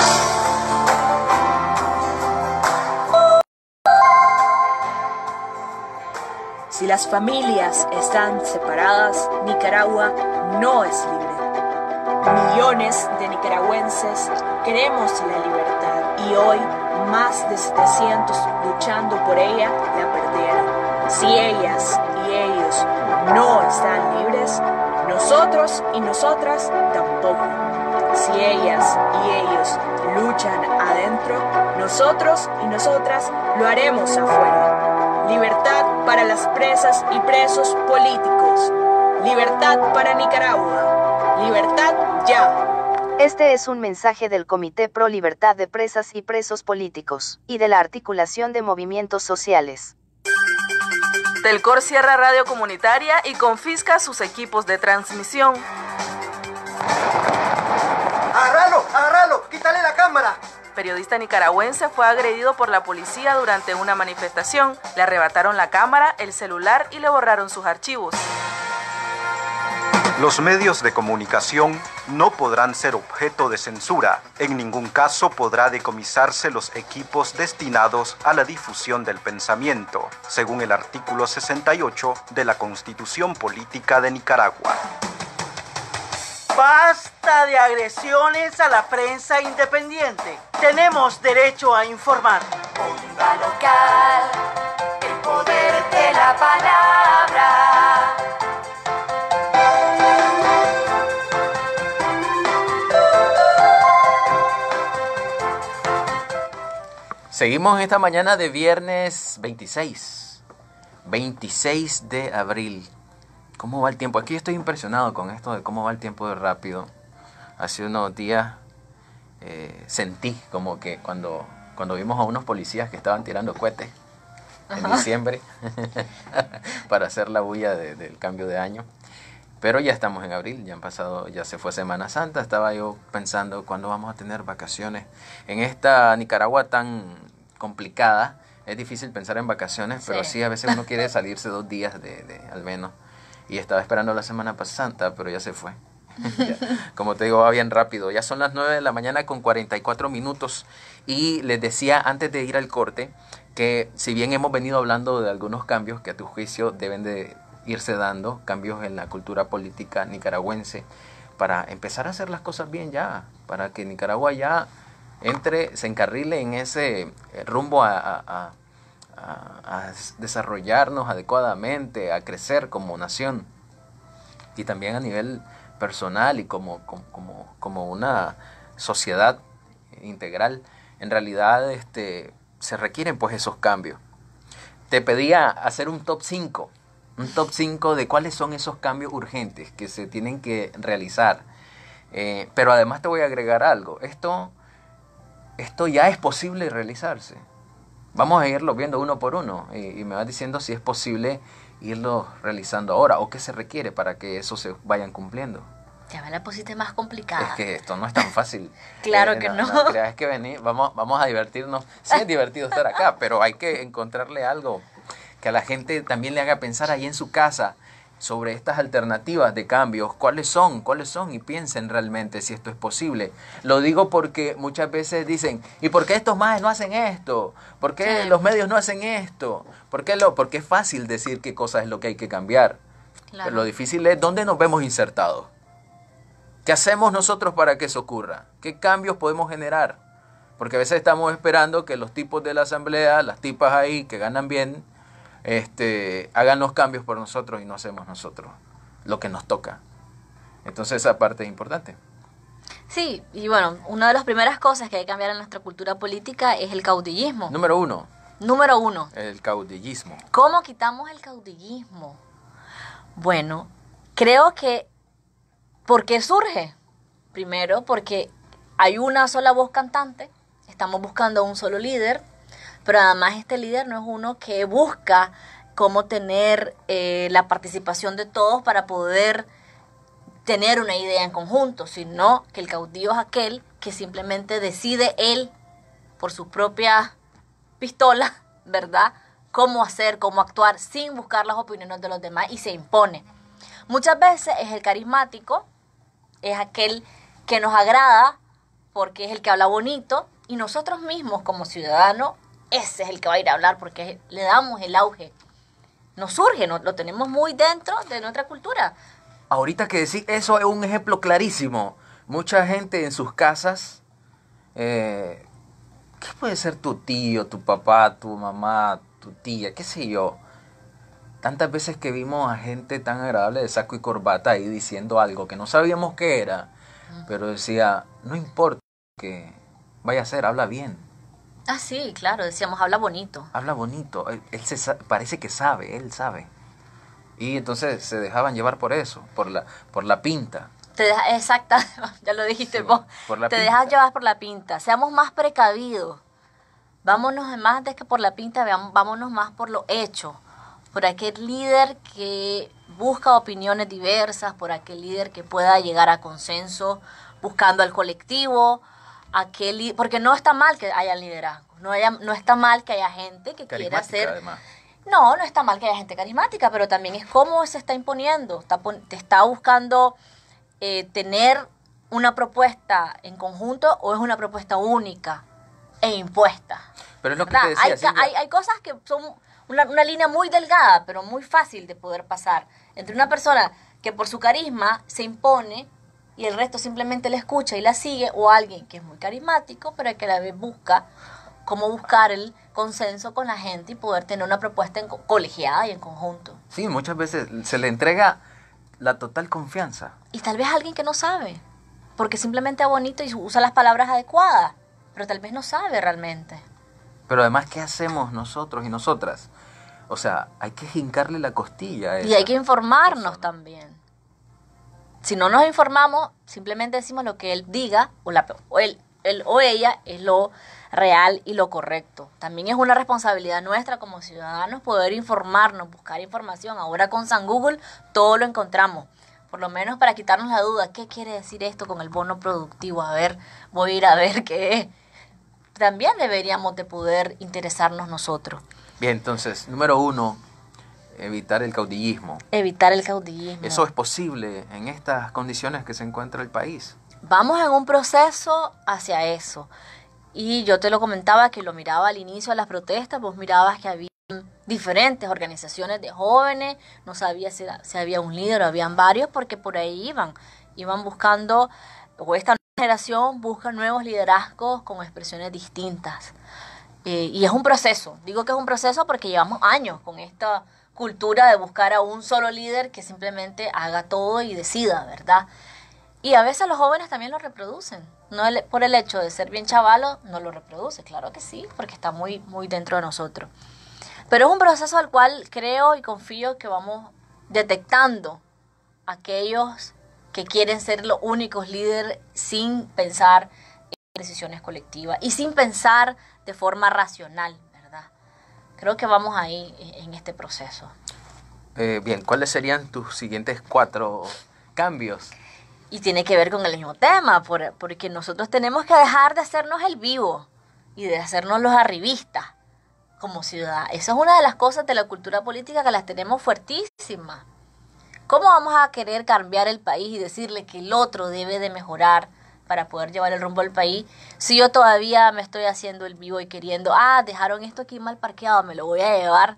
Si las familias están separadas, Nicaragua no es libre. Millones de nicaragüenses queremos la libertad y hoy más de 700 luchando por ella la perdieron. Si ellas y ellos no están libres, nosotros y nosotras tampoco. Si ellas y ellos luchan adentro, nosotros y nosotras lo haremos afuera. Libertad para las presas y presos políticos. Libertad para Nicaragua. Libertad ya. Este es un mensaje del Comité Pro Libertad de Presas y Presos Políticos, y de la Articulación de Movimientos Sociales. Telcor cierra radio comunitaria y confisca sus equipos de transmisión. ¡Agárralo! ¡Agárralo! ¡Quítale la cámara! Periodista nicaragüense fue agredido por la policía durante una manifestación. Le arrebataron la cámara, el celular y le borraron sus archivos. Los medios de comunicación no podrán ser objeto de censura. En ningún caso podrá decomisarse los equipos destinados a la difusión del pensamiento, según el artículo 68 de la Constitución Política de Nicaragua. Basta de agresiones a la prensa independiente. Tenemos derecho a informar. Onda local, el poder de la palabra. Seguimos esta mañana de viernes 26 de abril. ¿Cómo va el tiempo? Aquí estoy impresionado con esto de cómo va el tiempo de rápido. Hace unos días sentí como que cuando vimos a unos policías que estaban tirando cohetes en diciembre para hacer la bulla del cambio de año. Pero ya estamos en abril, ya se fue Semana Santa. Estaba yo pensando cuándo vamos a tener vacaciones. En esta Nicaragua tan complicada, es difícil pensar en vacaciones, pero sí a veces uno quiere salirse 2 días de al menos. Y estaba esperando la Semana Santa, pero ya se fue. Ya, como te digo, va bien rápido. Ya son las 9 de la mañana con 44 minutos. Y les decía antes de ir al corte que si bien hemos venido hablando de algunos cambios que a tu juicio deben de irse dando, cambios en la cultura política nicaragüense, para empezar a hacer las cosas bien ya, para que Nicaragua ya se encarrile en ese rumbo a desarrollarnos adecuadamente, a crecer como nación, y también a nivel personal y como una sociedad integral. En realidad se requieren pues esos cambios. Te pedía hacer un top 5 de cuáles son esos cambios urgentes que se tienen que realizar. Pero además te voy a agregar algo. Esto ya es posible realizarse. Vamos a irlo viendo uno por uno y me vas diciendo si es posible irlo realizando ahora o qué se requiere para que eso se vayan cumpliendo. Ya me la pusiste más complicada. Es que esto no es tan fácil. Claro que no. No creas que vamos a divertirnos. Sí es divertido estar acá, pero hay que encontrarle algo que a la gente también le haga pensar ahí en su casa sobre estas alternativas de cambios. ¿Cuáles son? Y piensen realmente si esto es posible. Lo digo porque muchas veces dicen, ¿y por qué estos maes no hacen esto? ¿Por qué los medios no hacen esto? Porque es fácil decir qué cosa es lo que hay que cambiar. Claro. Pero lo difícil es dónde nos vemos insertados. ¿Qué hacemos nosotros para que eso ocurra? ¿Qué cambios podemos generar? Porque a veces estamos esperando que los tipos de la asamblea, las tipas ahí que ganan bien, hagan los cambios por nosotros y no hacemos nosotros lo que nos toca. Entonces esa parte es importante. Sí, y bueno, una de las primeras cosas que hay que cambiar en nuestra cultura política es el caudillismo. Número uno. El caudillismo. ¿Cómo quitamos el caudillismo? Bueno, creo que ¿por qué surge? Primero, porque hay una sola voz cantante, estamos buscando un solo líder, pero además este líder no es uno que busca cómo tener la participación de todos para poder tener una idea en conjunto, sino que el caudillo es aquel que simplemente decide él, por su propia pistola, ¿verdad?, cómo hacer, cómo actuar, sin buscar las opiniones de los demás, y se impone. Muchas veces es el carismático, es aquel que nos agrada porque es el que habla bonito, y nosotros mismos como ciudadanos, ese es el que va a ir a hablar porque le damos el auge. Nos surge, lo tenemos muy dentro de nuestra cultura. Ahorita que decís eso es un ejemplo clarísimo. Mucha gente en sus casas, ¿qué puede ser tu tío, tu papá, tu mamá, tu tía, qué sé yo? Tantas veces que vimos a gente tan agradable de saco y corbata ahí diciendo algo que no sabíamos qué era, pero decía, no importa que vaya a ser, habla bien. Ah, sí, claro, decíamos, habla bonito. Habla bonito, parece que sabe, él sabe. Y entonces se dejaban llevar por eso, por la pinta. Exacta, ya lo dijiste vos. Te dejas llevar por la pinta. Seamos más precavidos. Vámonos más de que por la pinta, vámonos más por lo hecho. Por aquel líder que busca opiniones diversas, por aquel líder que pueda llegar a consenso, buscando al colectivo, porque no está mal que haya liderazgo, no está mal que haya gente que quiera ser... Además. No está mal que haya gente carismática, pero también es cómo se está imponiendo, te está buscando tener una propuesta en conjunto o es una propuesta única e impuesta. Pero es lo que te decía, hay cosas que son una línea muy delgada, pero muy fácil de poder pasar entre una persona que por su carisma se impone y el resto simplemente la escucha y la sigue, o alguien que es muy carismático, pero que a la vez busca cómo buscar el consenso con la gente y poder tener una propuesta colegiada y en conjunto. Sí, muchas veces se le entrega la total confianza. Y tal vez alguien que no sabe, porque simplemente es bonito y usa las palabras adecuadas, pero tal vez no sabe realmente. Pero además, ¿qué hacemos nosotros y nosotras? O sea, hay que jincarle la costilla a esa y hay que informarnos también. Si no nos informamos, simplemente decimos lo que él diga, o él o ella es lo real y lo correcto. También es una responsabilidad nuestra como ciudadanos poder informarnos, buscar información. Ahora con San Google todo lo encontramos. Por lo menos para quitarnos la duda, ¿qué quiere decir esto con el bono productivo? A ver, voy a ir a ver qué es. También deberíamos de poder interesarnos nosotros. Bien, entonces, número 1, evitar el caudillismo. Evitar el caudillismo. ¿Eso es posible en estas condiciones que se encuentra el país? Vamos en un proceso hacia eso. Y yo te lo comentaba que lo miraba al inicio de las protestas, vos mirabas que había diferentes organizaciones de jóvenes, no sabía si había un líder o habían varios, porque por ahí iban buscando, o esta generación busca nuevos liderazgos con expresiones distintas. Y es un proceso, digo que es un proceso porque llevamos años con esta cultura de buscar a un solo líder que simplemente haga todo y decida, ¿verdad? Y a veces los jóvenes también lo reproducen, no por el hecho de ser bien chavalos, no lo reproduce, claro que sí, porque está muy, muy dentro de nosotros. Pero es un proceso al cual creo y confío que vamos detectando aquellos que quieren ser los únicos líderes sin pensar en decisiones colectivas y sin pensar de forma racional, ¿verdad? Creo que vamos ahí en este proceso. Bien, ¿cuáles serían tus siguientes 4 cambios? Y tiene que ver con el mismo tema, porque nosotros tenemos que dejar de hacernos el vivo y de hacernos los arribistas como ciudadanos. Esa es una de las cosas de la cultura política que las tenemos fuertísimas. ¿Cómo vamos a querer cambiar el país y decirle que el otro debe de mejorar para poder llevar el rumbo del país si yo todavía me estoy haciendo el vivo y queriendo, dejaron esto aquí mal parqueado, me lo voy a llevar?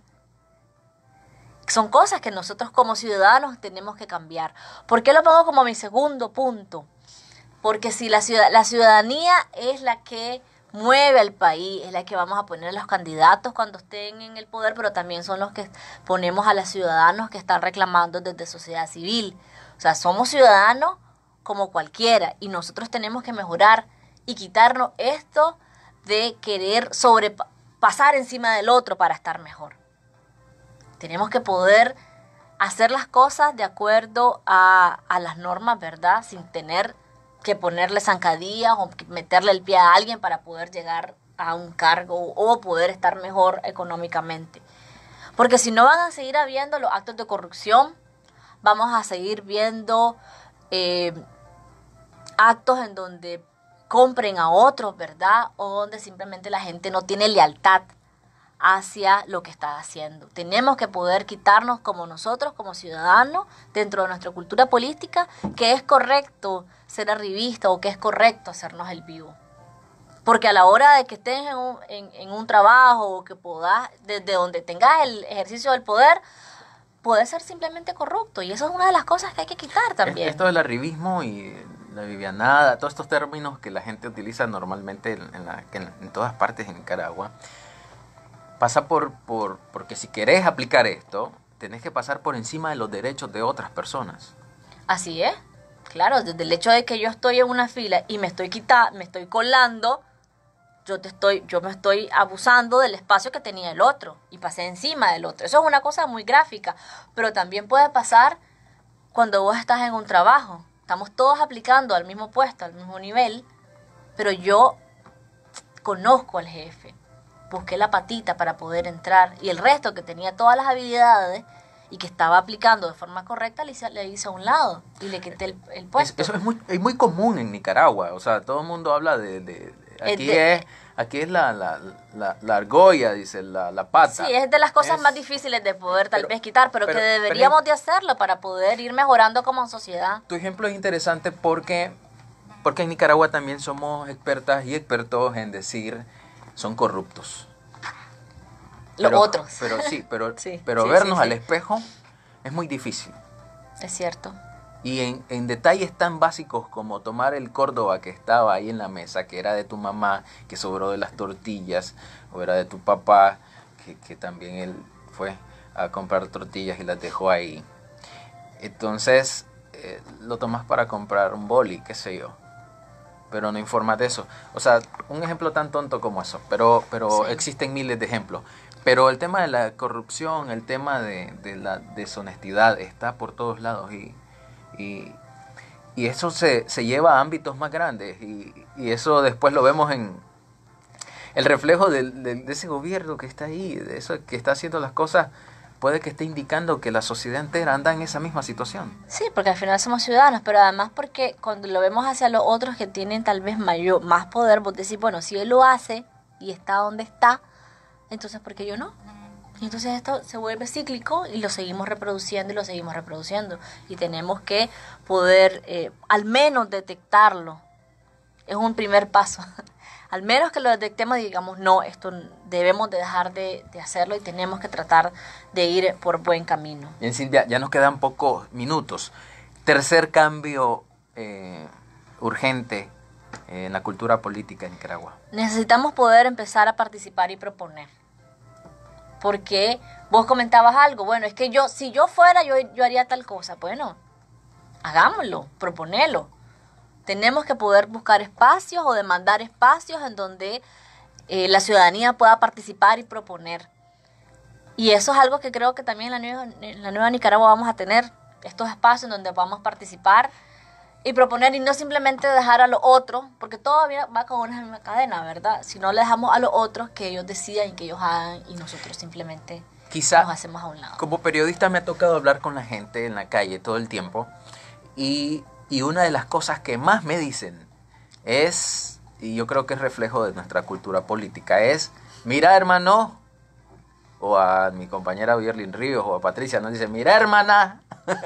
Son cosas que nosotros como ciudadanos tenemos que cambiar. ¿Por qué lo pongo como mi segundo punto? Porque si la ciudadanía es la que mueve al país, es la que vamos a poner a los candidatos cuando estén en el poder, pero también son los que ponemos a los ciudadanos que están reclamando desde sociedad civil. O sea, somos ciudadanos como cualquiera y nosotros tenemos que mejorar y quitarnos esto de querer sobrepasar encima del otro para estar mejor. Tenemos que poder hacer las cosas de acuerdo a las normas, ¿verdad? Sin tener que ponerle zancadillas o meterle el pie a alguien para poder llegar a un cargo o poder estar mejor económicamente. Porque si no van a seguir habiendo los actos de corrupción, vamos a seguir viendo actos en donde compren a otros, ¿verdad? O donde simplemente la gente no tiene lealtad hacia lo que está haciendo. Tenemos que poder quitarnos como nosotros, como ciudadanos, dentro de nuestra cultura política, que es correcto ser arribista o que es correcto hacernos el vivo. Porque a la hora de que estés en un trabajo o que puedas, desde donde tengas el ejercicio del poder, puede ser simplemente corrupto. Y eso es una de las cosas que hay que quitar también. Esto del arribismo y la vivianada, todos estos términos que la gente utiliza normalmente en todas partes en Nicaragua, pasa porque si querés aplicar esto, tenés que pasar por encima de los derechos de otras personas. Así es. Claro, desde el hecho de que yo estoy en una fila y me estoy colando, yo me estoy abusando del espacio que tenía el otro y pasé encima del otro. Eso es una cosa muy gráfica, pero también puede pasar cuando vos estás en un trabajo. Estamos todos aplicando al mismo puesto, al mismo nivel, pero yo conozco al jefe, busqué la patita para poder entrar y el resto que tenía todas las habilidades y que estaba aplicando de forma correcta le hice a un lado y le quité el puesto. Eso es muy común en Nicaragua, o sea, todo el mundo habla aquí es la argolla, dice, la pata. Sí, es de las cosas más difíciles de poder tal vez quitar, pero que deberíamos de hacerlo para poder ir mejorando como sociedad. Tu ejemplo es interesante porque en Nicaragua también somos expertas y expertos en decir son corruptos. Los otros. Pero vernos al espejo es muy difícil. Es cierto. Y en detalles tan básicos como tomar el Córdoba que estaba ahí en la mesa, que era de tu mamá, que sobró de las tortillas, o era de tu papá, que también él fue a comprar tortillas y las dejó ahí. Entonces, lo tomas para comprar un boli, qué sé yo. Pero no informas de eso. O sea, un ejemplo tan tonto como eso. Pero sí, existen miles de ejemplos. Pero el tema de la corrupción, el tema de la deshonestidad está por todos lados y eso se lleva a ámbitos más grandes y eso después lo vemos en el reflejo de ese gobierno que está ahí, de eso que está haciendo las cosas, puede que esté indicando que la sociedad entera anda en esa misma situación. Sí, porque al final somos ciudadanos, pero además porque cuando lo vemos hacia los otros que tienen tal vez más poder, vos decís, bueno, si él lo hace y está donde está, entonces ¿por qué yo no? Y entonces esto se vuelve cíclico y lo seguimos reproduciendo y lo seguimos reproduciendo. Y tenemos que poder al menos detectarlo. Es un primer paso. Al menos que lo detectemos y digamos, no, esto debemos de dejar de hacerlo y tenemos que tratar de ir por buen camino. Bien, Silvia, ya nos quedan pocos minutos. Tercer cambio urgente en la cultura política en Nicaragua. Necesitamos poder empezar a participar y proponer. Porque vos comentabas algo, bueno, es que si yo fuera, yo haría tal cosa. Bueno, hagámoslo, proponelo. Tenemos que poder buscar espacios o demandar espacios en donde la ciudadanía pueda participar y proponer. Y eso es algo que creo que también en la nueva Nicaragua vamos a tener, estos espacios en donde podamos participar y proponer y no simplemente dejar a los otros, porque todo va con una misma cadena, ¿verdad? Si no le dejamos a los otros que ellos decidan y que ellos hagan y nosotros simplemente nos hacemos a un lado. Como periodista me ha tocado hablar con la gente en la calle todo el tiempo y una de las cosas que más me dicen es, y yo creo que es reflejo de nuestra cultura política, es, mira hermano, o a mi compañera Yerlin Ríos o a Patricia nos dice, mira hermana,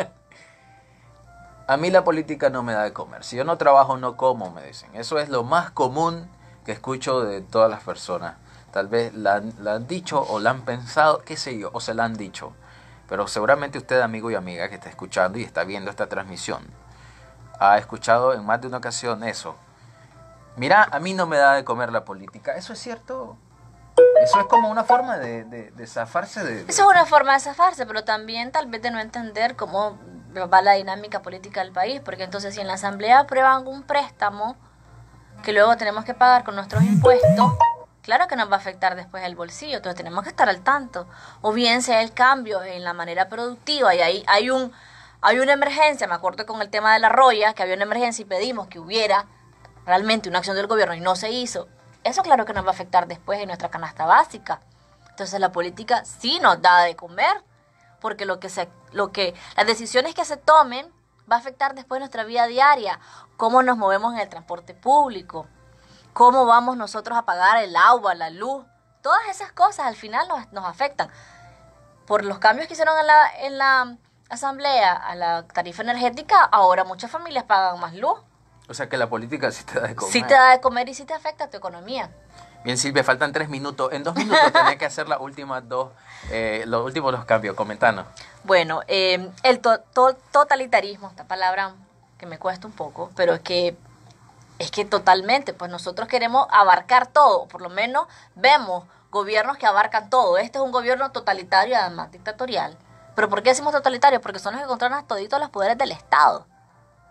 a mí la política no me da de comer. Si yo no trabajo, no como, me dicen. Eso es lo más común que escucho de todas las personas. Tal vez la han dicho o la han pensado, qué sé yo, o se la han dicho. Pero seguramente usted, amigo y amiga que está escuchando y está viendo esta transmisión, ha escuchado en más de una ocasión eso. Mira, a mí no me da de comer la política. ¿Eso es cierto? Eso es como una forma de zafarse de... Eso es una forma de zafarse, pero también tal vez de no entender cómo va la dinámica política del país, porque entonces si en la asamblea aprueban un préstamo que luego tenemos que pagar con nuestros impuestos, claro que nos va a afectar después el bolsillo, entonces tenemos que estar al tanto. O bien sea el cambio en la manera productiva y ahí hay una emergencia, me acuerdo con el tema de la roya, que había una emergencia y pedimos que hubiera realmente una acción del gobierno y no se hizo. Eso claro que nos va a afectar después en nuestra canasta básica. Entonces la política sí nos da de comer, porque las decisiones que se tomen va a afectar después nuestra vida diaria, cómo nos movemos en el transporte público, cómo vamos nosotros a pagar el agua, la luz, todas esas cosas al final nos afectan. Por los cambios que hicieron en la asamblea a la tarifa energética, ahora muchas familias pagan más luz. O sea que la política sí te da de comer. Sí te da de comer y sí te afecta tu economía. Bien, Silvia, faltan 3 minutos. En 2 minutos tenés que hacer los últimos dos cambios. Comentanos. Bueno, el totalitarismo, esta palabra que me cuesta un poco, pero es que totalmente, pues nosotros queremos abarcar todo, por lo menos vemos gobiernos que abarcan todo. Este es un gobierno totalitario y además dictatorial. ¿Pero por qué decimos totalitario? Porque son los que controlan toditos los poderes del Estado.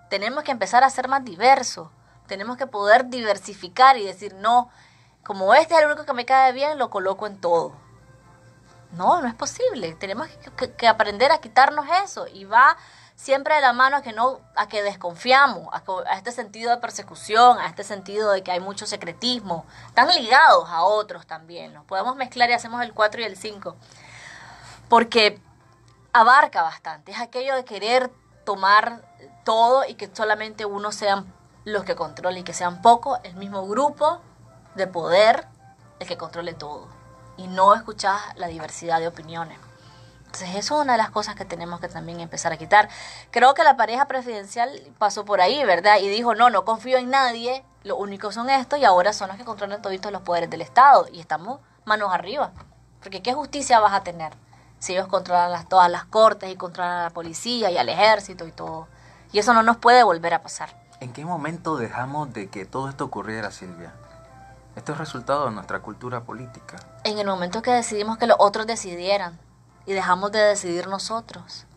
Tenemos que empezar a ser más diversos. Tenemos que poder diversificar y decir, no, como este es el único que me cae bien, lo coloco en todo. No, no es posible. Tenemos que aprender a quitarnos eso. Y va siempre de la mano a que desconfiamos, a este sentido de persecución, a este sentido de que hay mucho secretismo. Están ligados a otros también. Los podemos mezclar y hacemos el 4 y el 5. Porque abarca bastante. Es aquello de querer tomar todo y que solamente uno sean los que controlen y que sean pocos, el mismo grupo de poder, el que controle todo. Y no escuchar la diversidad de opiniones. Entonces eso es una de las cosas que tenemos que también empezar a quitar. Creo que la pareja presidencial pasó por ahí, ¿verdad? Y dijo, no confío en nadie, lo único son estos y ahora son los que controlan todos los poderes del Estado. Y estamos manos arriba. Porque ¿qué justicia vas a tener si ellos controlan todas las cortes y controlan a la policía y al ejército y todo? Y eso no nos puede volver a pasar. ¿En qué momento dejamos de que todo esto ocurriera, Silvia? Esto es resultado de nuestra cultura política. En el momento que decidimos que los otros decidieran y dejamos de decidir nosotros.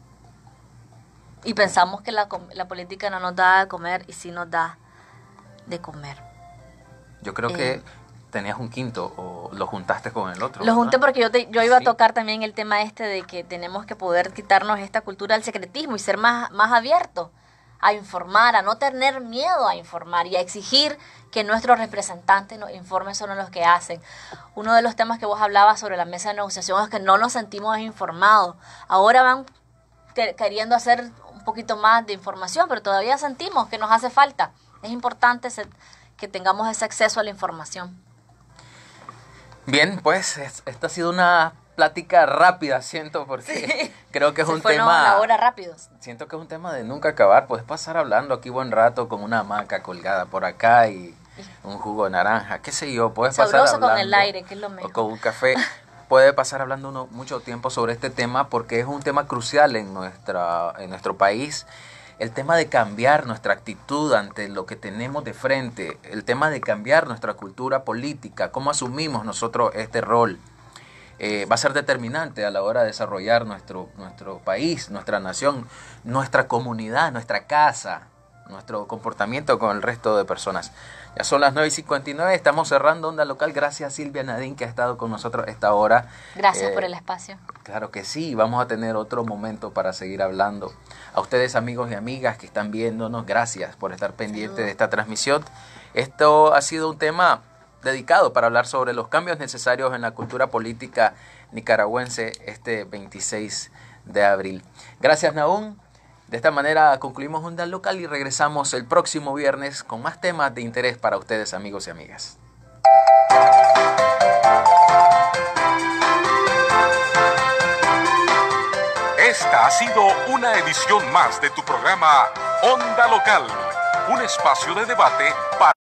Y pensamos que la política no nos da de comer y sí nos da de comer. Yo creo que tenías un quinto o lo juntaste con el otro. Lo junté porque yo iba a tocar también el tema de que tenemos que poder quitarnos esta cultura del secretismo y ser más abiertos a informar, a no tener miedo a informar y a exigir que nuestros representantes nos informen sobre lo que hacen. Uno de los temas que vos hablabas sobre la mesa de negociación es que no nos sentimos informados. Ahora van queriendo hacer un poquito más de información, pero todavía sentimos que nos hace falta. Es importante que tengamos ese acceso a la información. Bien, pues esta ha sido una plática rápida, siento, porque creo que es un tema... la hora rápido. Siento que es un tema de nunca acabar. Puedes pasar hablando aquí buen rato con una hamaca colgada por acá y un jugo de naranja, qué sé yo. Puedes pasar hablando con el aire, que es lo mejor. O con un café. Puede pasar hablando uno mucho tiempo sobre este tema porque es un tema crucial en nuestro país. El tema de cambiar nuestra actitud ante lo que tenemos de frente, el tema de cambiar nuestra cultura política, cómo asumimos nosotros este rol, va a ser determinante a la hora de desarrollar nuestro país, nuestra nación, nuestra comunidad, nuestra casa, nuestro comportamiento con el resto de personas. Ya son las 9:59, estamos cerrando Onda Local. Gracias Silvia Nadine que ha estado con nosotros esta hora. Gracias por el espacio. Claro que sí, vamos a tener otro momento para seguir hablando. A ustedes amigos y amigas que están viéndonos, gracias por estar pendientes de esta transmisión. Esto ha sido un tema dedicado para hablar sobre los cambios necesarios en la cultura política nicaragüense este 26 de abril. Gracias Nahum. De esta manera concluimos Onda Local y regresamos el próximo viernes con más temas de interés para ustedes amigos y amigas. Esta ha sido una edición más de tu programa Onda Local, un espacio de debate para